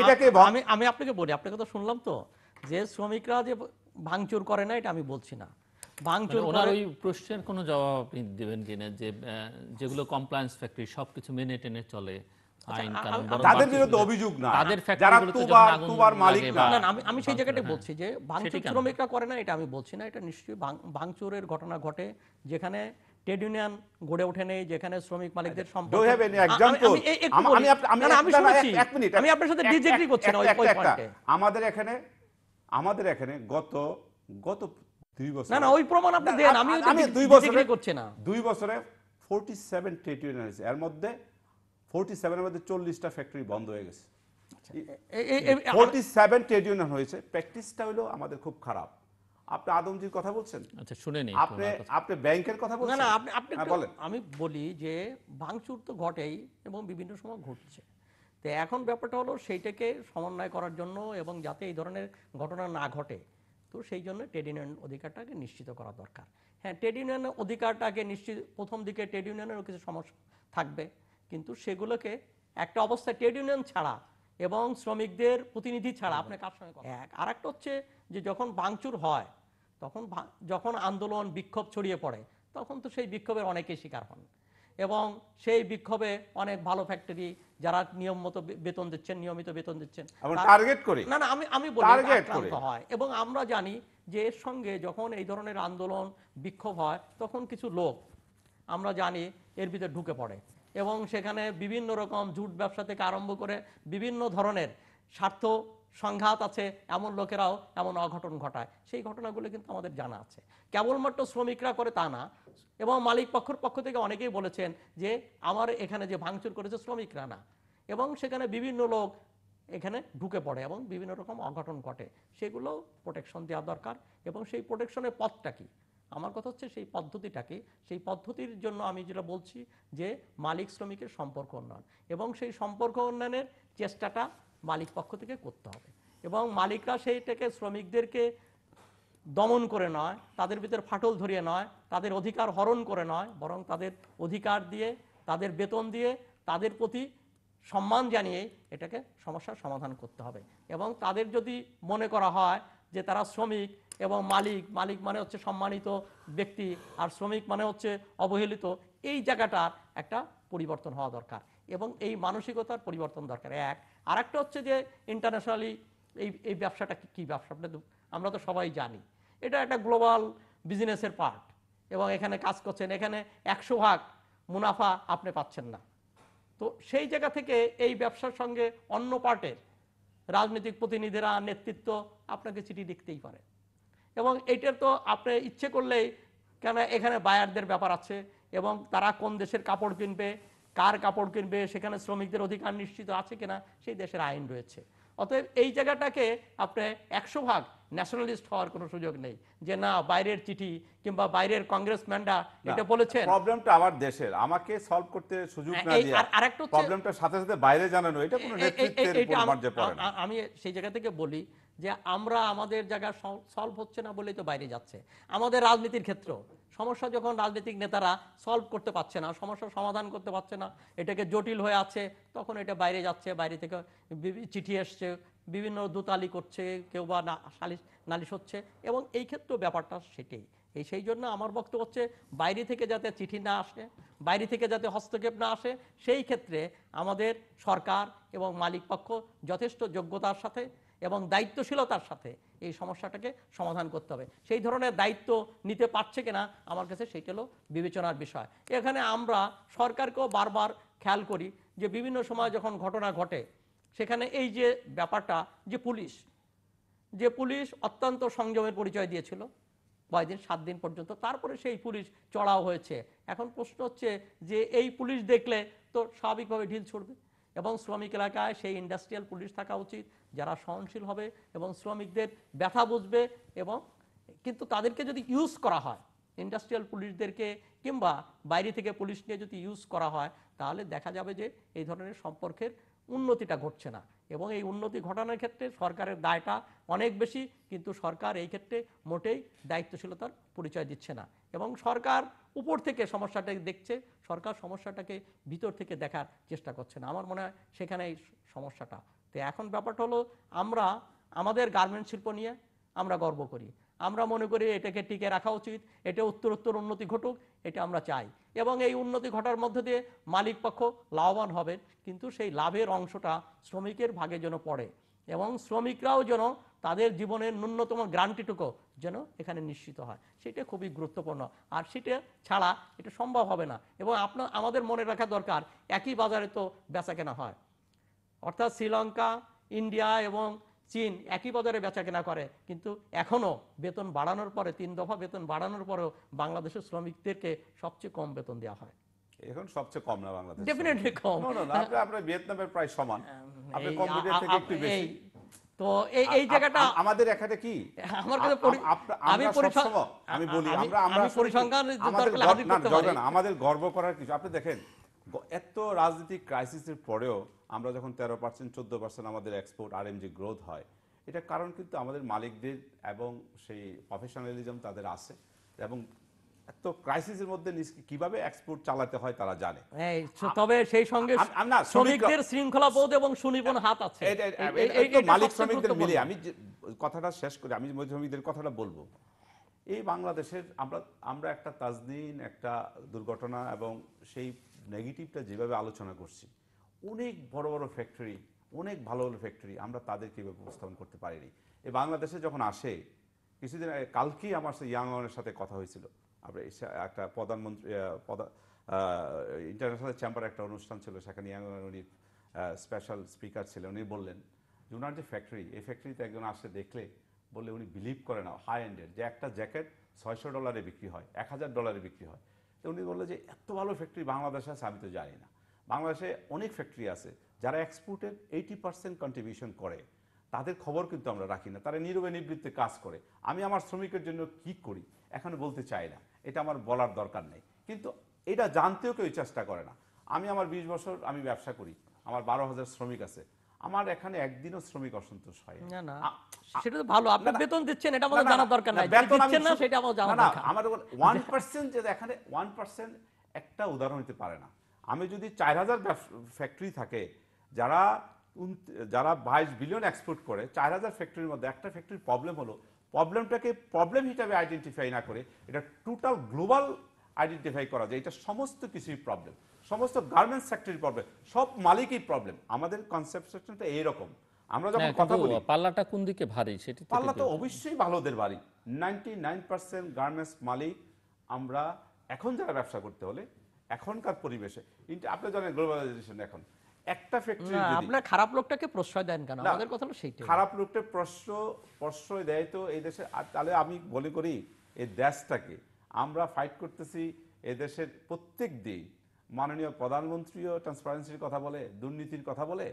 আমি আপনাকে বলি, আপনাকে তো শুনলাম তো যে শ্রমিকরা যে ভাঙচুর করে না, এটা আমি বলছি না। ভাঙচুর ওনার ওই প্রশ্নের কোনো জবাব আপনি দেবেন কিনা যে যেগুলো কমপ্লায়েন্স ফ্যাক্টরি সবকিছু মেনে টেনে চলে, আইন কানুন, তাদের বিরুদ্ধে অভিযোগ না, তাদের যারা ফ্যাক্টরিগুলোতে তুবার মালিক না। না, আমি সেই জায়গাটাই বলছি যে ভাঙচুর শ্রমিকরা করে না, এটা আমি বলছি না। এটা নিশ্চয়ই ভাঙচুরের ঘটনা ঘটে যেখানে ট্রেড ইউনিয়ন গড়ে ওঠে নেই, যেখানে শ্রমিক মালিকদের সম্পর্ক। আমি আপনার সাথে ডিসএগ্রি করছি না ওই পয়েন্টে। আমাদের এখানে গত 2 বছর, না ওই প্রমাণ আপনি দেন, আমি 2 বছরে করছি না। 2 বছরে 47 ট্রেড ইউনিয়ন হয়েছে, এর মধ্যে 47 এর মধ্যে 40টা ফ্যাক্টরি বন্ধ হয়ে গেছে। 47 ট্রেড ইউনিয়ন হয়েছে, প্র্যাকটিসটা হলো আমাদের খুব খারাপ। আপনি আদমজির কথা বলছেন, আচ্ছা শুনে নেই, আপনি ব্যাংকের কথা বলছেন। না আপনি বলেন। আমি বলি যে ভাঙচুর তো ঘটেই এবং বিভিন্ন সময় ঘটছে। তো এখন ব্যাপারটা হলো সেইটাকে সমন্বয় করার জন্য এবং যাতে এই ধরনের ঘটনা না ঘটে, তো সেই জন্য ট্রেড ইউনিয়ন অধিকারটাকে নিশ্চিত করা দরকার। হ্যাঁ, ট্রেড ইউনিয়নের অধিকারটাকে নিশ্চিত, প্রথম দিকে ট্রেড ইউনিয়নেরও কিছু সমস্যা থাকবে, কিন্তু সেগুলোকে একটা অবস্থায় ট্রেড ইউনিয়ন ছাড়া এবং শ্রমিকদের প্রতিনিধি ছাড়া আপনি কার সঙ্গে আর একটা হচ্ছে যে যখন ভাঙচুর হয়, তখন যখন আন্দোলন বিক্ষোভ ছড়িয়ে পড়ে, তখন তো সেই বিক্ষোভের অনেকেই শিকার হন এবং সেই বিক্ষোভে অনেক ভালো ফ্যাক্টরি যারা নিয়মিত বেতন দিচ্ছেন টার্গেট করে, না আমি বলি আক্রান্ত হয়। এবং আমরা জানি যে এর সঙ্গে যখন এই ধরনের আন্দোলন বিক্ষোভ হয়, তখন কিছু লোক আমরা জানি এর ভিতরে ঢুকে পড়ে এবং সেখানে বিভিন্ন রকম জুট ব্যবসা থেকে আরম্ভ করে বিভিন্ন ধরনের স্বার্থ সংঘাত আছে, এমন লোকেরাও এমন অঘটন ঘটায়। সেই ঘটনাগুলো কিন্তু আমাদের জানা আছে। কেবলমাত্র শ্রমিকরা করে তা না, এবং মালিক পক্ষের পক্ষ থেকে অনেকেই বলেছেন যে আমার এখানে যে ভাঙচুর করেছে শ্রমিকরা না, এবং সেখানে বিভিন্ন লোক এখানে ঢুকে পড়ে এবং বিভিন্ন রকম অঘটন ঘটে। সেগুলো প্রোটেকশন দেওয়া দরকার। এবং সেই প্রোটেকশনের পথটা কি, আমার কথা হচ্ছে সেই পদ্ধতিটা কি, সেই পদ্ধতির জন্য আমি যেটা বলছি যে মালিক শ্রমিকের সম্পর্ক উন্নয়ন, এবং সেই সম্পর্ক উন্নয়নের চেষ্টাটা মালিক পক্ষ থেকে করতে হবে। এবং মালিকরা সেইটাকে শ্রমিকদেরকে দমন করে নয়, তাদের ভিতরে ফাটল ধরিয়ে নয়, তাদের অধিকার হরণ করে নয়, বরং তাদের অধিকার দিয়ে, তাদের বেতন দিয়ে, তাদের প্রতি সম্মান জানিয়ে এটাকে সমস্যার সমাধান করতে হবে। এবং তাদের যদি মনে করা হয় যে তারা শ্রমিক এবং মালিক মানে হচ্ছে সম্মানিত ব্যক্তি আর শ্রমিক মানে হচ্ছে অবহেলিত, এই জায়গাটার একটা পরিবর্তন হওয়া দরকার এবং এই মানসিকতার পরিবর্তন দরকার। আর একটা হচ্ছে যে ইন্টারন্যাশনালি এই ব্যবসাটা কি ব্যবসা, আমরা তো সবাই জানি এটা একটা গ্লোবাল বিজনেসের পার্ট, এবং এখানে কাজ করছেন, এখানে 100% মুনাফা আপনি পাচ্ছেন না। তো সেই জায়গা থেকে এই ব্যবসার সঙ্গে অন্য পার্টের রাজনৈতিক প্রতিনিধিরা, নেতৃত্ব আপনাকে চিঠি লিখতেই পারে, এবং এইটার তো আপনি ইচ্ছে করলেই, কেন এখানে বায়ারদের ব্যাপার আছে এবং তারা কোন দেশের কাপড় কিনবে, কার কাপড় কিনবে, সেখানে শ্রমিকদের অধিকার নিশ্চিত আছে কিনা সেই দেশের আইন রয়েছে। অতএব এই জায়গাটাকে আপনি 100 ভাগ ন্যাশনালিস্ট হওয়ার কোনো সুযোগ নেই যে না বাইরের চিঠি কিংবা বাইরের কংগ্রেসম্যানরা এটা বলেছেন। প্রবলেমটা আমার দেশের, আমাকে সলভ করতে সুযোগ না এই দিয়া আরেকটা হচ্ছে প্রবলেমটার সাথে সাথে বাইরে জানানো, এটা কোনো নেতৃত্বের পরিমার্জে পড়ে না। আমি সেই জায়গা থেকে বলি যে আমরা আমাদের জায়গা সলভ হচ্ছে না বলেই তো বাইরে যাচ্ছে। আমাদের রাজনীতির ক্ষেত্র সমস্যা যখন রাজনৈতিক নেতারা সলভ করতে পারছে না, সমস্যার সমাধান করতে পারছে না, এটাকে জটিল হয়ে আছে, তখন এটা বাইরে যাচ্ছে, বাইরে থেকে চিঠি এসছে, বিভিন্ন দোতালি করছে, কেউ বা নালিশ হচ্ছে, এবং এই ক্ষেত্রেও ব্যাপারটা সেটাই। সেই জন্য আমার বক্তব্য হচ্ছে বাইরে থেকে যাতে চিঠি না আসে, বাইরে থেকে যাতে হস্তক্ষেপ না আসে, সেই ক্ষেত্রে আমাদের সরকার এবং মালিক পক্ষ যথেষ্ট যোগ্যতার সাথে এবং দায়িত্বশীলতার সাথে এই সমস্যাটাকে সমাধান করতে হবে। সেই ধরনের দায়িত্ব নিতে পারছে কিনা আমার কাছে সেইটা হলো বিবেচনার বিষয়। এখানে আমরা সরকারকেও বারবার খেয়াল করি যে বিভিন্ন সময় যখন ঘটনা ঘটে সেখানে এই যে ব্যাপারটা যে পুলিশ অত্যন্ত সংযমের পরিচয় দিয়েছিল কয়েকদিন, 7 দিন পর্যন্ত, তারপরে সেই পুলিশ চড়াও হয়েছে। এখন প্রশ্ন হচ্ছে যে এই পুলিশ দেখলে তো স্বাভাবিকভাবে ঢিল ছুড়বে, এবং শ্রমিক এলাকায় সেই ইন্ডাস্ট্রিয়াল পুলিশ থাকা উচিত যারা সহনশীল হবে এবং শ্রমিকদের ব্যথা বুঝবে। এবং কিন্তু তাদেরকে যদি ইউজ করা হয়, ইন্ডাস্ট্রিয়াল পুলিশদেরকে কিংবা বাইরে থেকে পুলিশ নিয়ে যদি ইউজ করা হয়, তাহলে দেখা যাবে যে এই ধরনের সম্পর্কের উন্নতিটা ঘটছে না, এবং এই উন্নতি ঘটানোর ক্ষেত্রে সরকারের দায়টা অনেক বেশি, কিন্তু সরকার এই ক্ষেত্রে মোটেই দায়িত্বশীলতার পরিচয় দিচ্ছে না, এবং সরকার উপর থেকে সমস্যাটাকে দেখছে, সরকার সমস্যাটাকে ভিতর থেকে দেখার চেষ্টা করছে না। আমার মনে হয় সেখানে এই সমস্যাটা। তো এখন ব্যাপারটা হলো আমরা আমাদের গার্মেন্টস শিল্প নিয়ে আমরা গর্ব করি, আমরা মনে করি এটাকে টিকে রাখা উচিত, এটা উত্তরোত্তর উন্নতি ঘটুক, এটা আমরা চাই, এবং এই উন্নতি ঘটার মধ্যে দিয়ে মালিক পক্ষ লাভবান হবে, কিন্তু সেই লাভের অংশটা শ্রমিকের ভাগে যেন পড়ে, এবং শ্রমিকরাও যেন তাদের জীবনের ন্যূনতম গ্রান্টিটুকু যেন এখানে নিশ্চিত হয়, সেটা খুবই গুরুত্বপূর্ণ। আর সেটা ছাড়া এটা সম্ভব হবে না। এবং আমাদের মনে রাখা দরকার, একই বাজারে তো বেচা কেনা হয়, অর্থাৎ শ্রীলঙ্কা, ইন্ডিয়া এবং চীন একই বাজারে বেচা কেনা করে, কিন্তু এখনো বেতন বাড়ানোর পরে, 3 দফা বেতন বাড়ানোর পরেও বাংলাদেশের শ্রমিকদেরকে সবচেয়ে কম বেতন দেওয়া হয়। এখন সবচেয়ে কম না বাংলাদেশ? ডেফিনেটলি কম। আপনার ভিয়েতনামের প্রায় সমান, আপনি কম্পিউটার থেকে একটু বেশি। তো এই জায়গাটা আমাদের এখানে কি আমার কাছে আমি বলি আমাদের গর্ব করার কিছু। আপনি দেখেন এত রাজনৈতিক ক্রাইসিসের পরেও আমরা যখন 13%, 14% আমাদের এক্সপোর্ট আরএমজি গ্রোথ হয়, এটা কারণ কিন্তু আমাদের মালিকদের এবং সেই প্রফেশনালিজম তাদের আছে, এবং এত ক্রাইসিসের মধ্যে কিভাবে এক্সপোর্ট চালাতে হয় তারা জানে। তবে সেই সঙ্গে শ্রমিকদের শৃঙ্খলাবোধ এবং সুনিপুণ হাত আছে, মালিক শ্রমিকদের মিলে। আমি কথাটা শেষ করি, আমি শ্রমিকদের কথাটা বলবো। এই বাংলাদেশের আমরা একটা তাজদিন, একটা দুর্ঘটনা এবং সেই নেগেটিভটা যেভাবে আলোচনা করছি, অনেক বড় বড় ফ্যাক্টরি, অনেক ভালো ভালো ফ্যাক্টরি, আমরা তাদের কীভাবে উপস্থাপন করতে পারিনি। এই বাংলাদেশে যখন আসে, কিছুদিন আগে কালকেই আমার সেই ইয়াংওয়ানের সাথে কথা হয়েছিল, আমরা একটা প্রধানমন্ত্রী ইন্টারন্যাশনাল চেম্বার একটা অনুষ্ঠান ছিল, সেখানে ইয়াংওয়ান উনি স্পেশাল স্পিকার ছিলেন। উনি বললেন যে ওনার যে ফ্যাক্টরি, এই ফ্যাক্টরিতে একজন আসে দেখলে বলে উনি বিলিভ করে না, হাই এন্ডের যে একটা জ্যাকেট $600 বিক্রি হয়, $1000 বিক্রি হয়। তো উনি বললো যে এত ভালো ফ্যাক্টরি বাংলাদেশে আছে, আমি তো জানি না। বাংলাদেশে অনেক ফ্যাক্টরি আছে যারা এক্সপোর্টের 80% কন্ট্রিবিউশন করে, তাদের খবর কিন্তু আমরা রাখি না, তারা নীরবে নিবৃত্তে কাজ করে। আমি আমার শ্রমিকের জন্য কি করি এখন বলতে চাই না, এটা আমার বলার দরকার নেই, কিন্তু এটা জানতেও কেউ চেষ্টা করে না। আমি আমার 20 বছর আমি ব্যবসা করি, আমার 12,000 শ্রমিক আছে, আমার এখানে একদিনও শ্রমিক অসন্তোষ হয় না। সেটা তো ভালো, আপনি বেতন দিচ্ছেন, এটা আমাদের জানার দরকার নাই, দিচ্ছেন না সেটা আমাদের জানার দরকার। আমার 1% যে এখানে 1% একটা উদাহরণ হতে পারে না। আমি যদি 4000 ফ্যাক্টরি থাকে যারা 22 বিলিয়ন এক্সপোর্ট করে, 4000 ফ্যাক্টরির মধ্যে একটা ফ্যাক্টরির প্রবলেম হলো, প্রবলেমটাকে প্রবলেম হিসাবে আইডেন্টিফাই না করে এটা টোটাল গ্লোবাল আইডেন্টিফাই করা যায়, এটা সমস্ত কিছুই প্রবলেম, সমস্ত গার্মেন্টস সেক্টরের প্রবলেম, সব মালিকই প্রবলেম। আমাদের কনসেপশনটা এইরকম। আমরা যখন কথা বলি পাল্লাটা কোন দিকে ভারী, সেটা পাল্লা তো অবশ্যই ভালোদের বাড়ি। 99% গার্মেন্টস মালিক আমরা এখন যারা ব্যবসা করতে হলে এখনকার পরিবেশে, আপনি জানেন গ্লোবালাইজেশন, এখন একটা ফ্যাক্টরি আপনার খারাপ লোকটাকে প্রশ্রয় দেন কেন? আমাদের কথা হলো সেইটা, খারাপ লোকটা প্রশ্রয় দেয় তো এই দেশে। তাহলে আমি মনে করি এই দেশটাকে আমরা ফাইট করতেছি, এই দেশের প্রত্যেক দিন মাননীয় প্রধানমন্ত্রীও ট্রান্সপারেন্সির কথা বলে, দুর্নীতির কথা বলে,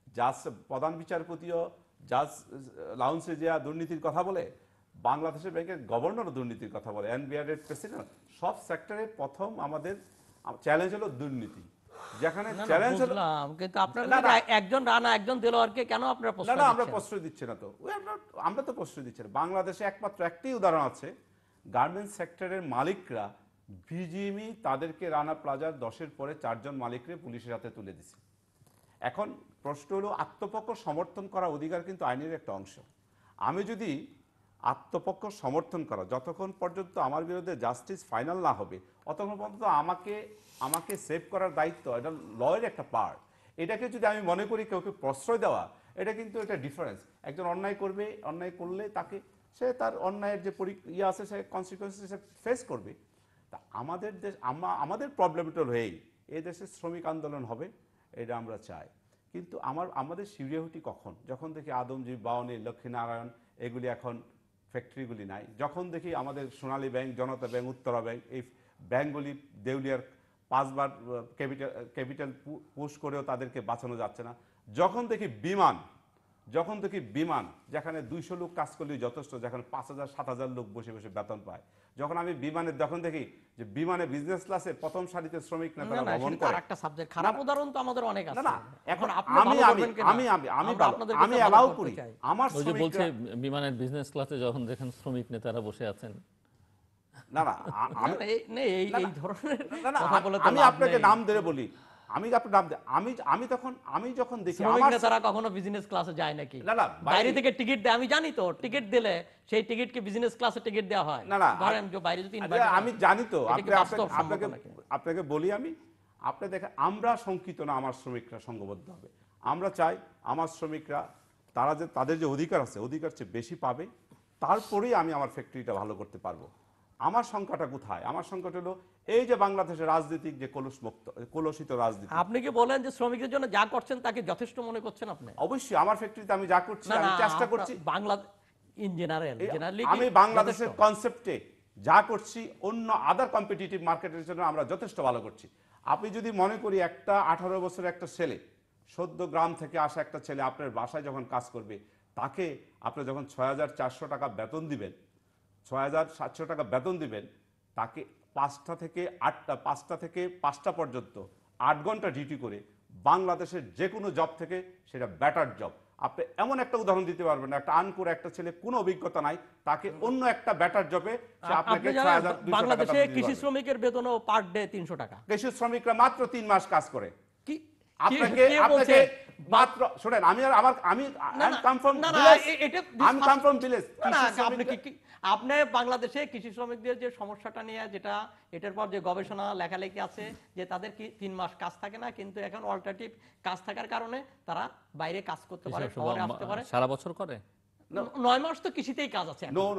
জাজ প্রধান বিচারপতিও জাজ লাউন্সে যে দুর্নীতির কথা বলে, বাংলাদেশের ব্যাংকের গভর্নরও দুর্নীতির কথা বলে, এনবিআর এর প্রেসিডেন্ট, সব সেক্টরে প্রথম আমাদের চ্যালেঞ্জ হলো দুর্নীতি। যেখানে চ্যালেঞ্জ হলো, বুঝলাম, কিন্তু আপনারা না, না। একজন রানা একজন দেলোয়ারকে কেন আপনারা না প্রশ্রয় না আমরা দিচ্ছেন? প্রশ্রয় দিচ্ছি না তো, আমরা তো প্রশ্রয় দিচ্ছি না। বাংলাদেশে একমাত্র একটি উদাহরণ আছে, গার্মেন্টস সেক্টরের মালিকরা বিজিএমই তাদেরকে রানা প্লাজার 10-এর পরে 4 জন মালিকরে পুলিশের হাতে তুলে দিছে। এখন প্রশ্ন হলো, আত্মপক্ষ সমর্থন করা অধিকার কিন্তু আইনের একটা অংশ। আমি যদি আত্মপক্ষ সমর্থন করা, যতক্ষণ পর্যন্ত আমার বিরুদ্ধে জাস্টিস ফাইনাল না হবে ততক্ষণ পর্যন্ত আমাকে সেভ করার দায়িত্ব, এটা লয়ের একটা পার্ট। এটাকে যদি আমি মনে করি কাউকে প্রশ্রয় দেওয়া, এটা কিন্তু একটা ডিফারেন্স। একজন অন্যায় করবে, অন্যায় করলে তাকে সে তার অন্যায়ের যে আছে সে কনসিকুয়েন্স সে ফেস করবে। তা আমাদের দেশ, আমাদের প্রবলেমটা হলো এই দেশে শ্রমিক আন্দোলন হবে, এটা আমরা চাই। কিন্তু আমাদের সিরিয়াসটি কখন? যখন দেখি আদমজী, বাওয়ানি, লক্ষ্মীনারায়ণ এগুলি এখন ফ্যাক্টরিগুলি নাই, যখন দেখি আমাদের Sonali bank, Janata bank, Uttara bank, এই ব্যাংকগুলি দেউলিয়ার 5 বার ক্যাপিটাল পুশ করেও তাদেরকে বাঁচানো যাচ্ছে না, যখন দেখি বিমান যেখানে 200 লোক কাজ করলেই যথেষ্ট, যেখানে 5,000-7,000 লোক বসে বসে বেতন পায়, যখন আমি যখন দেখি যে বিমানে বিজনেস ক্লাসে প্রথম সারিতে শ্রমিক নেতারা ভ্রমণ করে। একটা সাবজেক্ট, খারাপ উদাহরণ তো আমাদের অনেক আছে। না এখন আপনি ভালো করবেন কিনা? আমি অ্যালাউ করি আমার ওই যে বলছে শ্রমিকরা, বিমানের বিজনেস ক্লাসে যখন দেখেন শ্রমিক নেতারা বসে আছেন। না না এই ধরনের না না, কথা বলে তো আমি লাভ আপনাকে নেই। নাম ধরে বলি, আমি যখন দেখি শ্রমিক আমার নেতারা কখনো বিজনেস ক্লাসে যায় নাকি? না, না, বাইরে থেকে টিকিট দেয়, আমি জানি তো, টিকিট দিলে সেই টিকিটকে বিজনেস ক্লাসে টিকিট দেওয়া হয়। না না, ধরেন যে বাইরে যদি আরে, invite হয়, আমি জানি তো, এটা কি বাস্তব সম্মত নাকি? আপনাকে বলি, আপনি দেখেন, আমরা শঙ্কিত না আমার শ্রমিকরা সংঘবদ্ধ হবে। আমরা চাই আমার শ্রমিকরা তাদের যে অধিকার আছে, অধিকার চেয়ে বেশি পাবে, তারপরেই আমি আমার ফ্যাক্টরিটা ভালো করতে পারবো। আমার সংখ্যাটা কোথায়? আমার সংখ্যাটা হলো এই যে বাংলাদেশের রাজনীতিক যে কলুষিত রাজনীতি। আপনি কি বলেন যে শ্রমিকদের জন্য যা করছেন তাকে যথেষ্ট মনে করছেন আপনি? অবশ্যই আমার ফ্যাক্টরিতে আমি যা করছি, না, আমি না, চেষ্টা আপনার করছি। বাংলা ইন জেনারেলি আমি বাংলাদেশের কনসেপ্টে যা করছি, অন্য আদার কম্পিটিটিভ মার্কেটের জন্য আমরা যথেষ্ট ভালো করছি। আপনি যদি মনে করি একটা 18 বছরের একটা ছেলে, সদ্য গ্রাম থেকে আসা একটা ছেলে আপনার বাসায় যখন কাজ করবে, তাকে আপনি যখন 6,400 টাকা বেতন দিবেন, 6,700 টাকা বেতন দিবেন, তাকে 5টা থেকে 5টা পর্যন্ত 8 ঘন্টা ডিউটি করে বাংলাদেশের যে কোনো জব থেকে সেটা বেটার জব। আপনি এমন একটা উদাহরণ দিতে পারবেন না, একটা আনকোর একটা ছেলে কোনো অভিজ্ঞতা নাই, তাকে অন্য একটা বেটার জবে সে আপনাকে 6,200 টাকা বাংলাদেশে বেতন দিতে কৃষি পারবে। শ্রমিকের বেতনও পার ডে 300 টাকা। কৃষি শ্রমিকরা মাত্র 3 মাস কাজ করে। কে বলছে? মাত্র শুনেন, আমি কাম ফ্রম না, না, ভিলেজ। আপনি বাংলাদেশে কৃষি শ্রমিকদের যে সমস্যাটা নিয়ে, যেটা এটার পর যে গবেষণা লেখালেখি আছে, যে তাদের কি 3 মাস কাজ থাকে না, কিন্তু এখন অল্টারনেটিভ কাজ থাকার কারণে তারা বাইরে কাজ করতে পারে, শহরে আসতে পারে। সারা বছর করে 9 মাস তো কৃষিতেই কাজ আছে। নো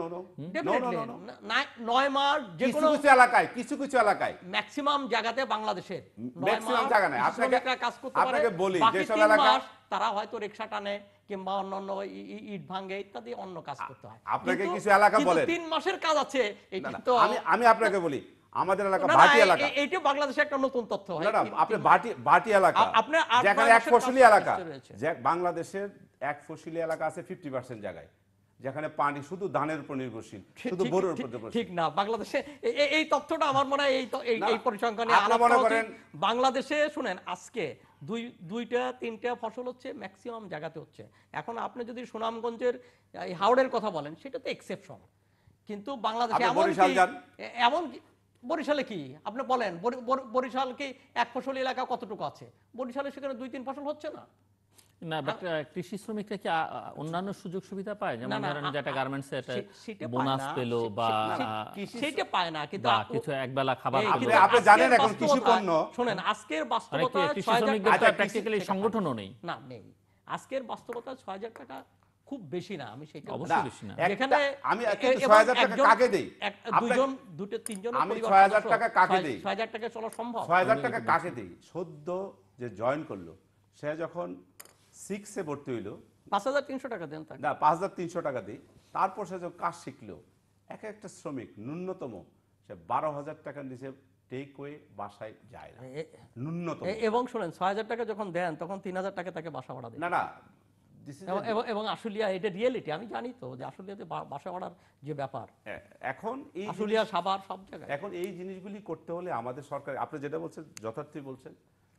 9 মাস যে কোনো কিছু এলাকায় ম্যাক্সিমাম জায়গাতে বাংলাদেশের ম্যাক্সিমাম জায়গা নাই। কাজ করতে পারে। আপনাকে বলি, বাকি যেসব 3 এলাকা মাস তারা হয়তো রিকশা টানে কিংবা অন্যান্য ইট ভাঙে ইত্যাদি অন্য কাজ করতে হয়। আপনাকে কিছু এলাকা বলেন 3 মাসের কাজ আছে, এটা তো আমি আপনাকে বলি, আমাদের এলাকা না, বাটি এলাকা। এইটা বাংলাদেশে একটা নতুন তথ্য হয়। না, আপনি বাটি এলাকা, আপনি 8 যেখানে এক মাসের ফসলি কাজ এলাকা, রয়েছে। যে বাংলাদেশের এক ফসলি এলাকা আছে 50% জায়গায়, যেখানে পানি শুধু ধানের উপর নির্ভরশীল, শুধু বোরের উপর নির্ভরশীল। ঠিক না, বাংলাদেশে এই তথ্যটা আমার মনে হয় এই পরিসংখ্যানে আপনি মনে করেন বাংলাদেশে শুনেন, আজকে 2-3টা ফসল হচ্ছে ম্যাক্সিমাম জায়গাতে হচ্ছে। এখন আপনি যদি সুনামগঞ্জের এই হাওড়ের কথা বলেন, সেটা তো এক্সেপশন, কিন্তু বাংলাদেশে এমন বরিশালে কি আপনি বলেন, বরিশাল কি এক ফসলি এলাকা কতটুকু আছে? বরিশালে সেখানে 2-3 ফসল হচ্ছে না। না, বাট কৃষি শ্রমিকরা কি অন্যান্য সুযোগ সুবিধা পায়? যেমন ধরেন যেটা গার্মেন্টসে একটা বোনাস পেলো বা সেটা পায় না, কিন্তু কিছু একবেলা খাবার পেলো। আপনি জানেন এখন কৃষি পণ্য, শুনেন, আজকের বাস্তবতা কৃষি শ্রমিকদের প্র্যাকটিক্যালি সংগঠনও নেই। না, নেই। আজকের বাস্তবতা 6,000 টাকা খুব বেশি না, আমি সেটা অবশ্যই বেশি না। যেখানে আমি 6,000 টাকা কাকে দেই? দুজন, দুটো, তিনজন, আমি 6,000 টাকা কাকে দেই? 6,000 টাকা চলা সম্ভব? 6,000 টাকা কাকে দেই? সদ্য যে জয়েন করলো, সে যখন 6 ভর্তি হইলো, 5,300 টাকা দেন তাকে। না, 5,300 টাকা দিই। তারপর সে যখন কাজ শিখলো, একটা শ্রমিক ন্যূনতম সে 12,000 টাকার নিচে টেক ওয়ে বাসায় যায় না ন্যূনতম। এবং শোনেন 6,000 টাকা যখন দেন তখন 3,000 টাকা তাকে বাসা ভাড়া দেন। না না, this is এবং আশুলিয়া এটা রিয়েলিটি, আমি জানি তো যে আশুলিয়াতে বাসা ভাড়ার যে ব্যাপার, এখন এই আশুলিয়া সাভার সব জায়গায়। এখন এই জিনিসগুলি করতে হলে আমাদের সরকার, আপনি যেটা বলছেন যথার্থই বলছেন,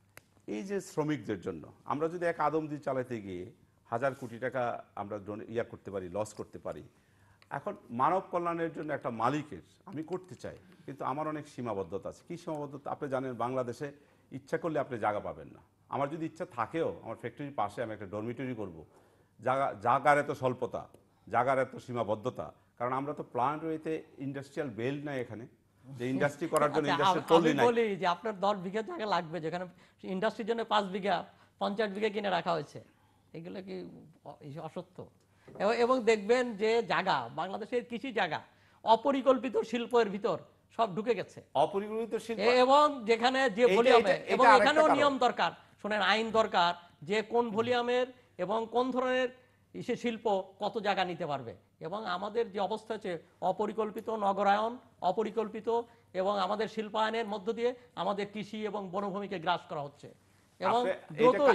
এই যে শ্রমিকদের জন্য আমরা যদি এক আদমদি চালাতে গিয়ে 1,000 কোটি টাকা আমরা করতে পারি, লস করতে পারি, এখন মানব কল্যাণের জন্য একটা মালিকের আমি করতে চাই, কিন্তু আমার অনেক সীমাবদ্ধতা আছে। কি সীমাবদ্ধতা? আপনি জানেন বাংলাদেশে ইচ্ছা করলে আপনি জায়গা পাবেন না। আমার যদি ইচ্ছা থাকেও, আমার ফ্যাক্টরির পাশে আমি একটা ডরমিটরি করব, জায়গার এত স্বল্পতা, জায়গার এত সীমাবদ্ধতা, কারণ আমরা তো প্লান্ট ওয়েতে ইন্ডাস্ট্রিয়াল বেল্ট নাই এখানে, যে ইন্ডাস্ট্রি করার জন্য ইন্ডাস্ট্রিয়াল পল্লী নাই। বলি যে আপনার 10 বিঘা জায়গা লাগবে, যেখানে ইন্ডাস্ট্রির জন্য 5 বিঘা 50 বিঘা কিনে রাখা হয়েছে। এগুলো কি অসত্য? এবং দেখবেন যে জায়গা, বাংলাদেশের কৃষি জায়গা অপরিকল্পিত শিল্পের ভিতর সব ঢুকে গেছে, অপরিকল্পিত শিল্প। এবং যেখানে যে ভলিউমে, এবং এখানেও নিয়ম দরকার, শুনেন, আইন দরকার যে কোন ভলিউমের এবং কোন ধরনের শিল্প কত জায়গা নিতে পারবে। এবং আমাদের যে অবস্থা আছে অপরিকল্পিত নগরায়ন, অপরিকল্পিত, এবং আমাদের শিল্পায়নের মধ্য দিয়ে আমাদের কৃষি এবং বনভূমিকে গ্রাস করা হচ্ছে। এবং দ্রুতই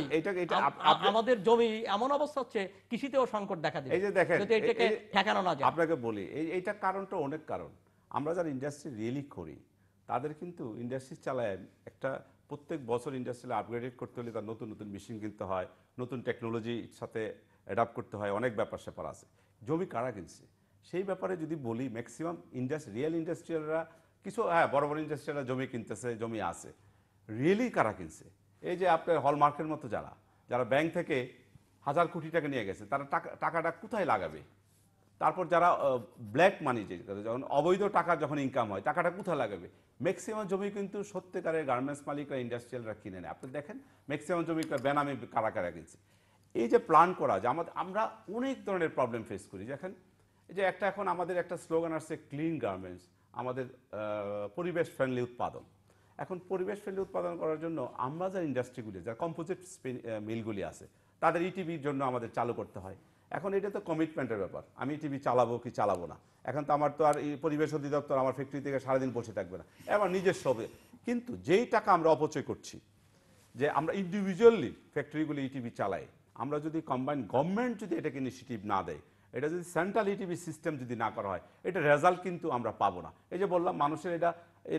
আমাদের জমি এমন অবস্থা হচ্ছে কৃষিতেও সংকট দেখা দিবে এই যে দেখেন, যদি এটাকে ঠেকানো না যায়। আপনাকে বলি এইটা কারণটা অনেক কারণ। আমরা যারা ইন্ডাস্ট্রি রিয়েলি করি তাদের কিন্তু ইন্ডাস্ট্রি চালায় একটা প্রত্যেক বছর ইন্ডাস্ট্রিয়াল আপগ্রেডেড করতে হলে তার নতুন নতুন মেশিন কিনতে হয়, নতুন টেকনোলজির সাথে অ্যাডাপ্ট করতে হয়, অনেক ব্যাপার স্যাপার আছে। জমি কারা কিনছে সেই ব্যাপারে যদি বলি, ম্যাক্সিমাম রিয়েল ইন্ডাস্ট্রিয়ালরা, কিছু বড় বড় ইন্ডাস্ট্রিয়ালরা জমি কিনতেছে, জমি আছে। রিয়েলি কারা কিনছে? এই যে আপনার হলমার্কের মতো যারা ব্যাংক থেকে 1,000 কোটি টাকা নিয়ে গেছে, তারা টাকাটা কোথায় লাগাবে? তারপর যারা ব্ল্যাক মানি, যখন অবৈধ টাকা যখন ইনকাম হয়, টাকাটা কোথায় লাগাবে? ম্যাক্সিমাম জমি কিন্তু সত্যিকারের গার্মেন্টস মালিকরা, ইন্ডাস্ট্রিয়ালরা কিনে নেয়। আপনি দেখেন ম্যাক্সিমাম জমিটা বেনামে কারা কারা কিনছে। এই যে প্ল্যান করা, যে আমরা অনেক ধরনের প্রবলেম ফেস করি। দেখেন এই যে এখন আমাদের একটা স্লোগান আসছে ক্লিন গার্মেন্টস, আমাদের পরিবেশ ফ্রেন্ডলি উৎপাদন। এখন পরিবেশ ফ্রেন্ডলি উৎপাদন করার জন্য আমরা যে ইন্ডাস্ট্রিগুলি, যারা কম্পোজিট মিলগুলি আছে, তাদের ইটিভির জন্য আমাদের চালু করতে হয়। এখন এটা তো কমিটমেন্টের ব্যাপার, আমি ইটিভি চালাবো কি চালাবো না। এখন তো আমার তো আর এই পরিবেশ অধিদপ্তর আমার ফ্যাক্টরি থেকে সারাদিন বসে থাকবে না, আমার নিজস্ব হবে। কিন্তু যেই টাকা আমরা অপচয় করছি, যে আমরা ইন্ডিভিজুয়ালি ফ্যাক্টরিগুলি ইটিভি চালাই, আমরা যদি কম্বাইন গভর্নমেন্ট যদি এটাকে ইনিশিয়েটিভ না দেয়, এটা যদি সেন্ট্রাল ইটিভি সিস্টেম যদি না করা হয়, এটা রেজাল্ট কিন্তু আমরা পাবো না। এই যে বললাম মানুষের এটা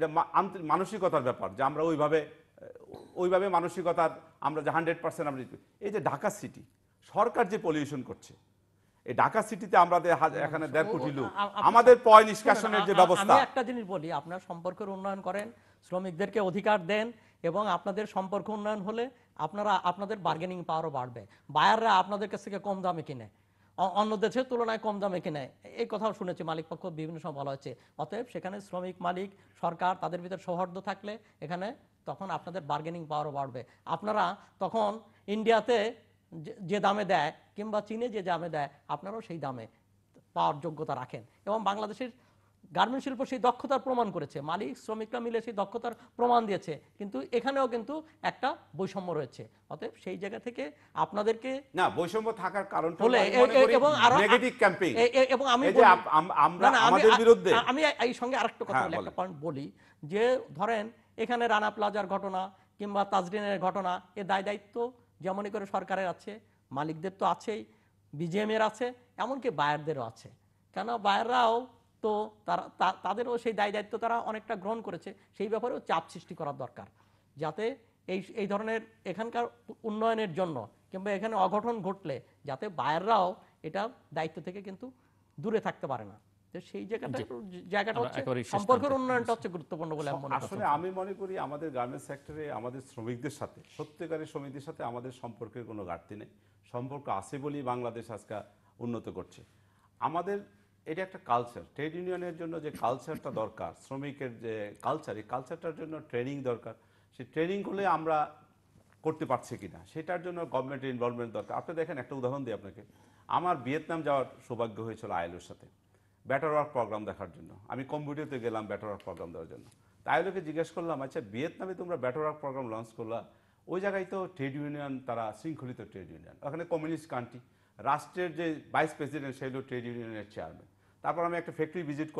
মানসিকতার ব্যাপার, যে আমরা ওইভাবে মানসিকতার আমরা যে 100% আমরা, এই যে ঢাকা সিটি সরকার যে পলিউশন করছে, এই ঢাকা সিটিতে আমরা এখানে 1.5 কোটি লোক, আমাদের পয় নিষ্কাশনের যে ব্যবস্থা। আমি একটা জিনিস বলি, আপনার সম্পর্কের উন্নয়ন করেন, শ্রমিকদেরকে অধিকার দেন, এবং আপনাদের সম্পর্ক উন্নয়ন হলে আপনাদের বার্গেনিং পাওয়ারও বাড়বে। বায়াররা আপনাদের কাছ থেকে কম দামে কিনে, অন্য দেশের তুলনায় কম দামে কিনে, এই কথাও শুনেছি, মালিক পক্ষ বিভিন্ন সময় বলা হয়েছে। অতএব সেখানে শ্রমিক, মালিক, সরকার, তাদের ভিতর সৌহার্দ্য থাকলে এখানে তখন আপনাদের বার্গেনিং পাওয়ারও বাড়বে। আপনারা তখন ইন্ডিয়াতে যে দামে দেয় কিংবা চীনে যে দামে দেয়, আপনারাও সেই দামে পাওয়ার যোগ্যতা রাখেন। এবং বাংলাদেশের গার্মেন্ট শিল্প সেই দক্ষতার প্রমাণ করেছে, মালিক শ্রমিকরা মিলে সেই দক্ষতার প্রমাণ দিয়েছে। কিন্তু এখানেও কিন্তু একটা বৈষম্য রয়েছে। অতএব সেই জায়গা থেকে আপনাদেরকে না, বৈষম্য থাকার কারণটা হলো, এবং নেগেটিভ ক্যাম্পেইন, এবং আমি আমরা আমাদের বিরুদ্ধে। আমি এই সঙ্গে আরেকটা কথা বলি, একটা পয়েন্ট বলি, যে ধরেন এখানে রানা প্লাজার ঘটনা কিংবা তাজরিনের ঘটনা, এ দায়িত্ব যেমনই করে সরকারের আছে, মালিকদের তো আছেই, বিজিএম এর আছে, এমনকি বায়ারদেরও আছে। কেন বায়াররাও তো তাদেরও সেই দায়িত্ব তারা অনেকটা গ্রহণ করেছে। সেই ব্যাপারেও চাপ সৃষ্টি করার দরকার, যাতে এই ধরনের এখানকার উন্নয়নের জন্য কিংবা এখানে অঘটন ঘটলে যাতে বায়াররাও এটা দায়িত্ব থেকে কিন্তু দূরে থাকতে পারে না। তো সেই জায়গাটা হচ্ছে সম্পর্কের উন্নয়নটা হচ্ছে গুরুত্বপূর্ণ বলে আমি মনে করি। আসলে আমি মনে করি আমাদের গার্মেন্টস সেক্টরে আমাদের শ্রমিকদের সাথে, সত্যিকারের শ্রমিকদের সাথে আমাদের সম্পর্কের কোনো ঘাটতি নেই। সম্পর্ক আছে বলেই বাংলাদেশ আজকে উন্নত করছে। আমাদের এটা একটা কালচার, ট্রেড ইউনিয়নের জন্য যে কালচারটা দরকার, শ্রমিকের যে কালচার, এই কালচারটার জন্য ট্রেনিং দরকার। সেই ট্রেনিং করলে আমরা করতে পারছি কিনা, সেটার জন্য গভর্নমেন্টের ইনভলভমেন্ট দরকার। আপনি দেখেন, একটা উদাহরণ দিই আপনাকে। আমার ভিয়েতনাম যাওয়ার সৌভাগ্য হয়েছিল আইএলওর সাথে বেটার ওয়ার্ক প্রোগ্রাম দেখার জন্য। আমি কম্পিউটারতে গেলাম বেটার ওয়ার্ক প্রোগ্রাম দেওয়ার জন্য। তাই আইএলওকে জিজ্ঞেস করলাম, আচ্ছা ভিয়েতনামে তোমরা বেটার ওয়ার্ক প্রোগ্রাম লঞ্চ করলা, ওই জায়গায় তো ট্রেড ইউনিয়ন, তারা শৃঙ্খলিত ট্রেড ইউনিয়ন, ওখানে কমিউনিস্ট কান্ট্রি, রাষ্ট্রের যে ভাইস প্রেসিডেন্ট সেই হলো ট্রেড ইউনিয়নের চেয়ারম্যান। তারপর আমি একটা ফ্যাক্টরি ভিজিট করলাম,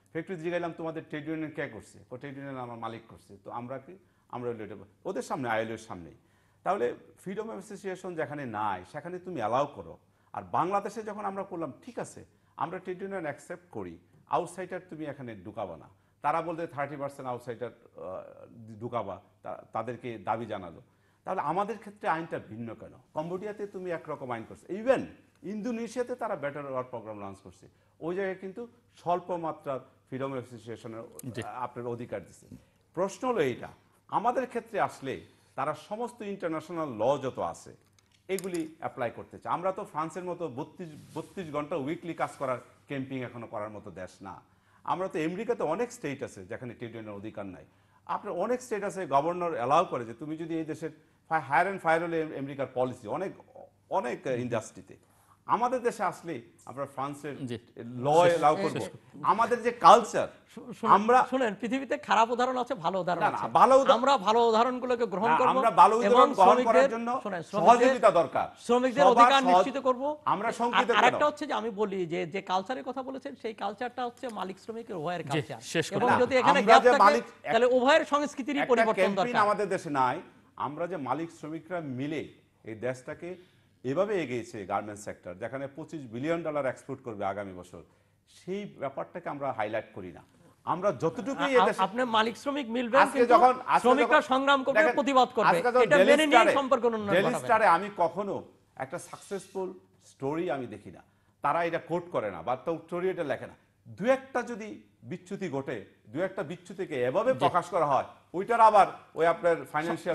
ফ্যাক্টরি জিগাইলাম তোমাদের ট্রেড ইউনিয়ন কে করছে, ট্রেড ইউনিয়ন আমার মালিক করছে, তো আমরা কি, আমরা হলো এটা ওদের সামনে, আইএলওর সামনেই। তাহলে ফ্রিডম অফ অ্যাসোসিয়েশন যেখানে নাই সেখানে তুমি অ্যালাউ করো। আর বাংলাদেশে যখন আমরা করলাম, ঠিক আছে আমরা ট্রেড ইউনিয়ন অ্যাকসেপ্ট করি, আউটসাইডার তুমি এখানে ঢুকাবা না। তারা বলতে 30% আউটসাইডার ঢুকাবা, তাদেরকে দাবি জানালো। তাহলে আমাদের ক্ষেত্রে আইনটা ভিন্ন কেন? কম্বোডিয়াতে তুমি একরকম আইন করছো, ইভেন ইন্দোনেশিয়াতে তারা বেটার ওয়ার্ক প্রোগ্রাম লঞ্চ করছে, ওই জায়গায় কিন্তু স্বল্প মাত্রার ফ্রিডম অ্যাসোসিয়েশনের আপনার অধিকার দিচ্ছে। প্রশ্ন হলো এইটা, আমাদের ক্ষেত্রে আসলে তারা সমস্ত ইন্টারন্যাশনাল ল যত আছে এগুলি অ্যাপ্লাই করতে চায়। আমরা তো ফ্রান্সের মতো 32 ঘন্টা উইকলি কাজ করার, ক্যাম্পিং এখনো করার মতো দেশ না। আমরা তো আমেরিকাতে অনেক স্টেট আছে যেখানে ট্রেড ইউনিয়নের অধিকার নাই। আপনার অনেক স্টেট আছে গভর্নর অ্যালাউ করে যে তুমি যদি এই দেশের হায়ার অ্যান্ড ফায়ার হলে আমেরিকার পলিসি অনেক অনেক ইন্ডাস্ট্রিতে। আমাদের দেশে আসলে আমরা ফ্রান্সের ল এলাও করব। আমাদের যে কালচার, আমরা শুনেন পৃথিবীতে খারাপ উদাহরণ আছে, ভালো উদাহরণ আছে, আমরা ভালো উদাহরণগুলোকে গ্রহণ করব, আমরা ভালো উদাহরণ গ্রহণ করার জন্য সহযোগিতা দরকার, শ্রমিকদের অধিকার নিশ্চিত করব আমরা। সংকিত আরেকটা হচ্ছে যে আমি বলি যে যে কালচারের কথা বলেছেন সেই কালচারটা হচ্ছে মালিক শ্রমিকের উভয়ের কালচার, এবং যদি এখানে গ্যাপ থাকে তাহলে উভয়ের সংস্কৃতিরই পরিবর্তন দরকার। আমাদের দেশে নাই। আমরা যে মালিক শ্রমিকরা মিলে এই দেশটাকে এভাবে এগিয়েছে গার্মেন্টস সেক্টর, যেখানে $25 বিলিয়ন এক্সপোর্ট করবে আগামী বছর, সেই ব্যাপারটাকে আমরা হাইলাইট করি না। আমরা যতটুকুই আপনি মালিক শ্রমিক মিলবেন, কিন্তু শ্রমিকরা সংগ্রাম করবে, প্রতিবাদ করবে, এটা মেনে নিয়ে সম্পর্ক উন্নয়ন ডেইলি স্টারে আমি কখনো একটা সাকসেসফুল স্টোরি আমি দেখি না, তারা এটা কোট করে না বা স্টোরি এটা লেখে না। দু একটা যদি বিচ্যুতি ঘটে, দু একটা বিচ্যুতিকে এভাবে প্রকাশ করা হয়, ওইটার আবার ওই আপনার ফাইন্যান্সিয়াল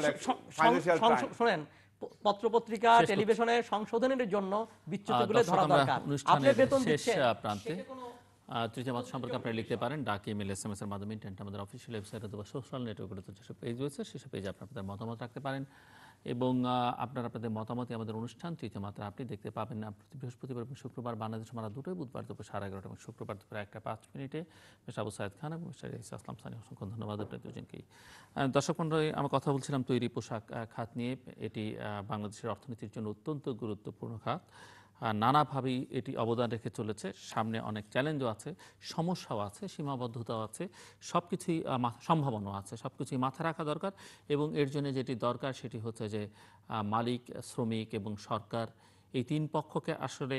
শুনেন, পত্রপত্রিকা টেলিভিশনে সংশোধনের জন্য বিচ্যুতিগুলো ধরা দরকার। আপনি বেতন দিচ্ছেন, প্রান্তে তৃতীয় মত সম্পর্কে আপনারা লিখতে পারেন ডাক, ইমেল, SMS এর মাধ্যমে, ইন্টারনেট, আমাদের অফিসিয়াল ওয়েবসাইট অথবা সোশ্যাল নেটওয়ার্কগুলোতে যেসব পেজ রয়েছে সেসব পেজে আপনাদের মতামত রাখতে পারেন। এবং আপনারা আপনাদের মতামতে আমাদের অনুষ্ঠান তৃতীয় মাত্রা আপনি দেখতে পাবেন না প্রতি বৃহস্পতিবার এবং শুক্রবার বাংলাদেশ আমরা দুটোই, বুধবার দুপুর 11:30 এবং শুক্রবার দুপুর 1:05 মিস্টার আবু সাইদ খান এবং মিস্টার আসলাম সানি, অসংখ্য ধন্যবাদ আপনাদের দুজনকেই। দর্শক মণ্ডলী, আমরা কথা বলছিলাম তৈরি পোশাক খাত নিয়ে। এটি বাংলাদেশের অর্থনীতির জন্য অত্যন্ত গুরুত্বপূর্ণ খাত, নানাভাবেই এটি অবদান রেখে চলেছে। সামনে অনেক চ্যালেঞ্জও আছে, সমস্যাও আছে, সীমাবদ্ধতাও আছে, সব কিছুই সম্ভাবনাও আছে, সব কিছুই মাথায় রাখা দরকার। এবং এর জন্য যেটি দরকার সেটি হচ্ছে যে মালিক, শ্রমিক এবং সরকার এই তিন পক্ষকে আসলে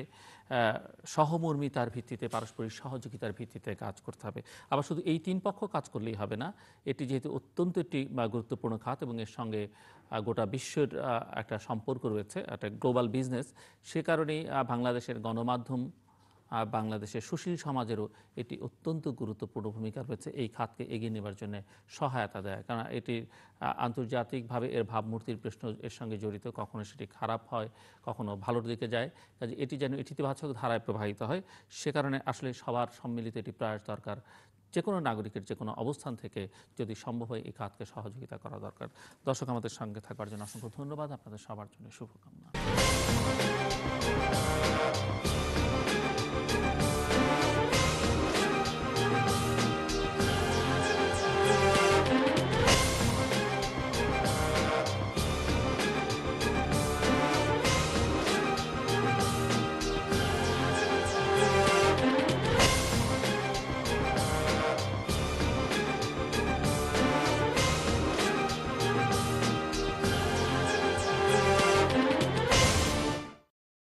সহমর্মিতার ভিত্তিতে, পারস্পরিক সহযোগিতার ভিত্তিতে কাজ করতে হবে। আবার শুধু এই তিন পক্ষ কাজ করলেই হবে না, এটি যেহেতু অত্যন্ত একটি গুরুত্বপূর্ণ খাত এবং এর সঙ্গে গোটা বিশ্বের একটা সম্পর্ক রয়েছে, একটা গ্লোবাল বিজনেস, সে কারণেই বাংলাদেশের গণমাধ্যম, বাংলাদেশের সুশীল সমাজেরও এটি অত্যন্ত গুরুত্বপূর্ণ ভূমিকা রয়েছে এই খাতকে এগিয়ে নেবার জন্য সহায়তা দেয়। কারণ এটি আন্তর্জাতিকভাবে এর ভাবমূর্তির প্রশ্ন এর সঙ্গে জড়িত, কখনো সেটি খারাপ হয়, কখনো ভালোর দিকে যায়, কাজে এটি যেন ইতিবাচক ধারায় প্রবাহিত হয়, সে কারণে আসলে সবার সম্মিলিত এটি প্রয়াস দরকার। যে কোনো নাগরিকের যে কোনো অবস্থান থেকে যদি সম্ভব হয় এই খাতকে সহযোগিতা করা দরকার। দর্শক, আমাদের সঙ্গে থাকার জন্য অসংখ্য ধন্যবাদ, আপনাদের সবার জন্য শুভকামনা।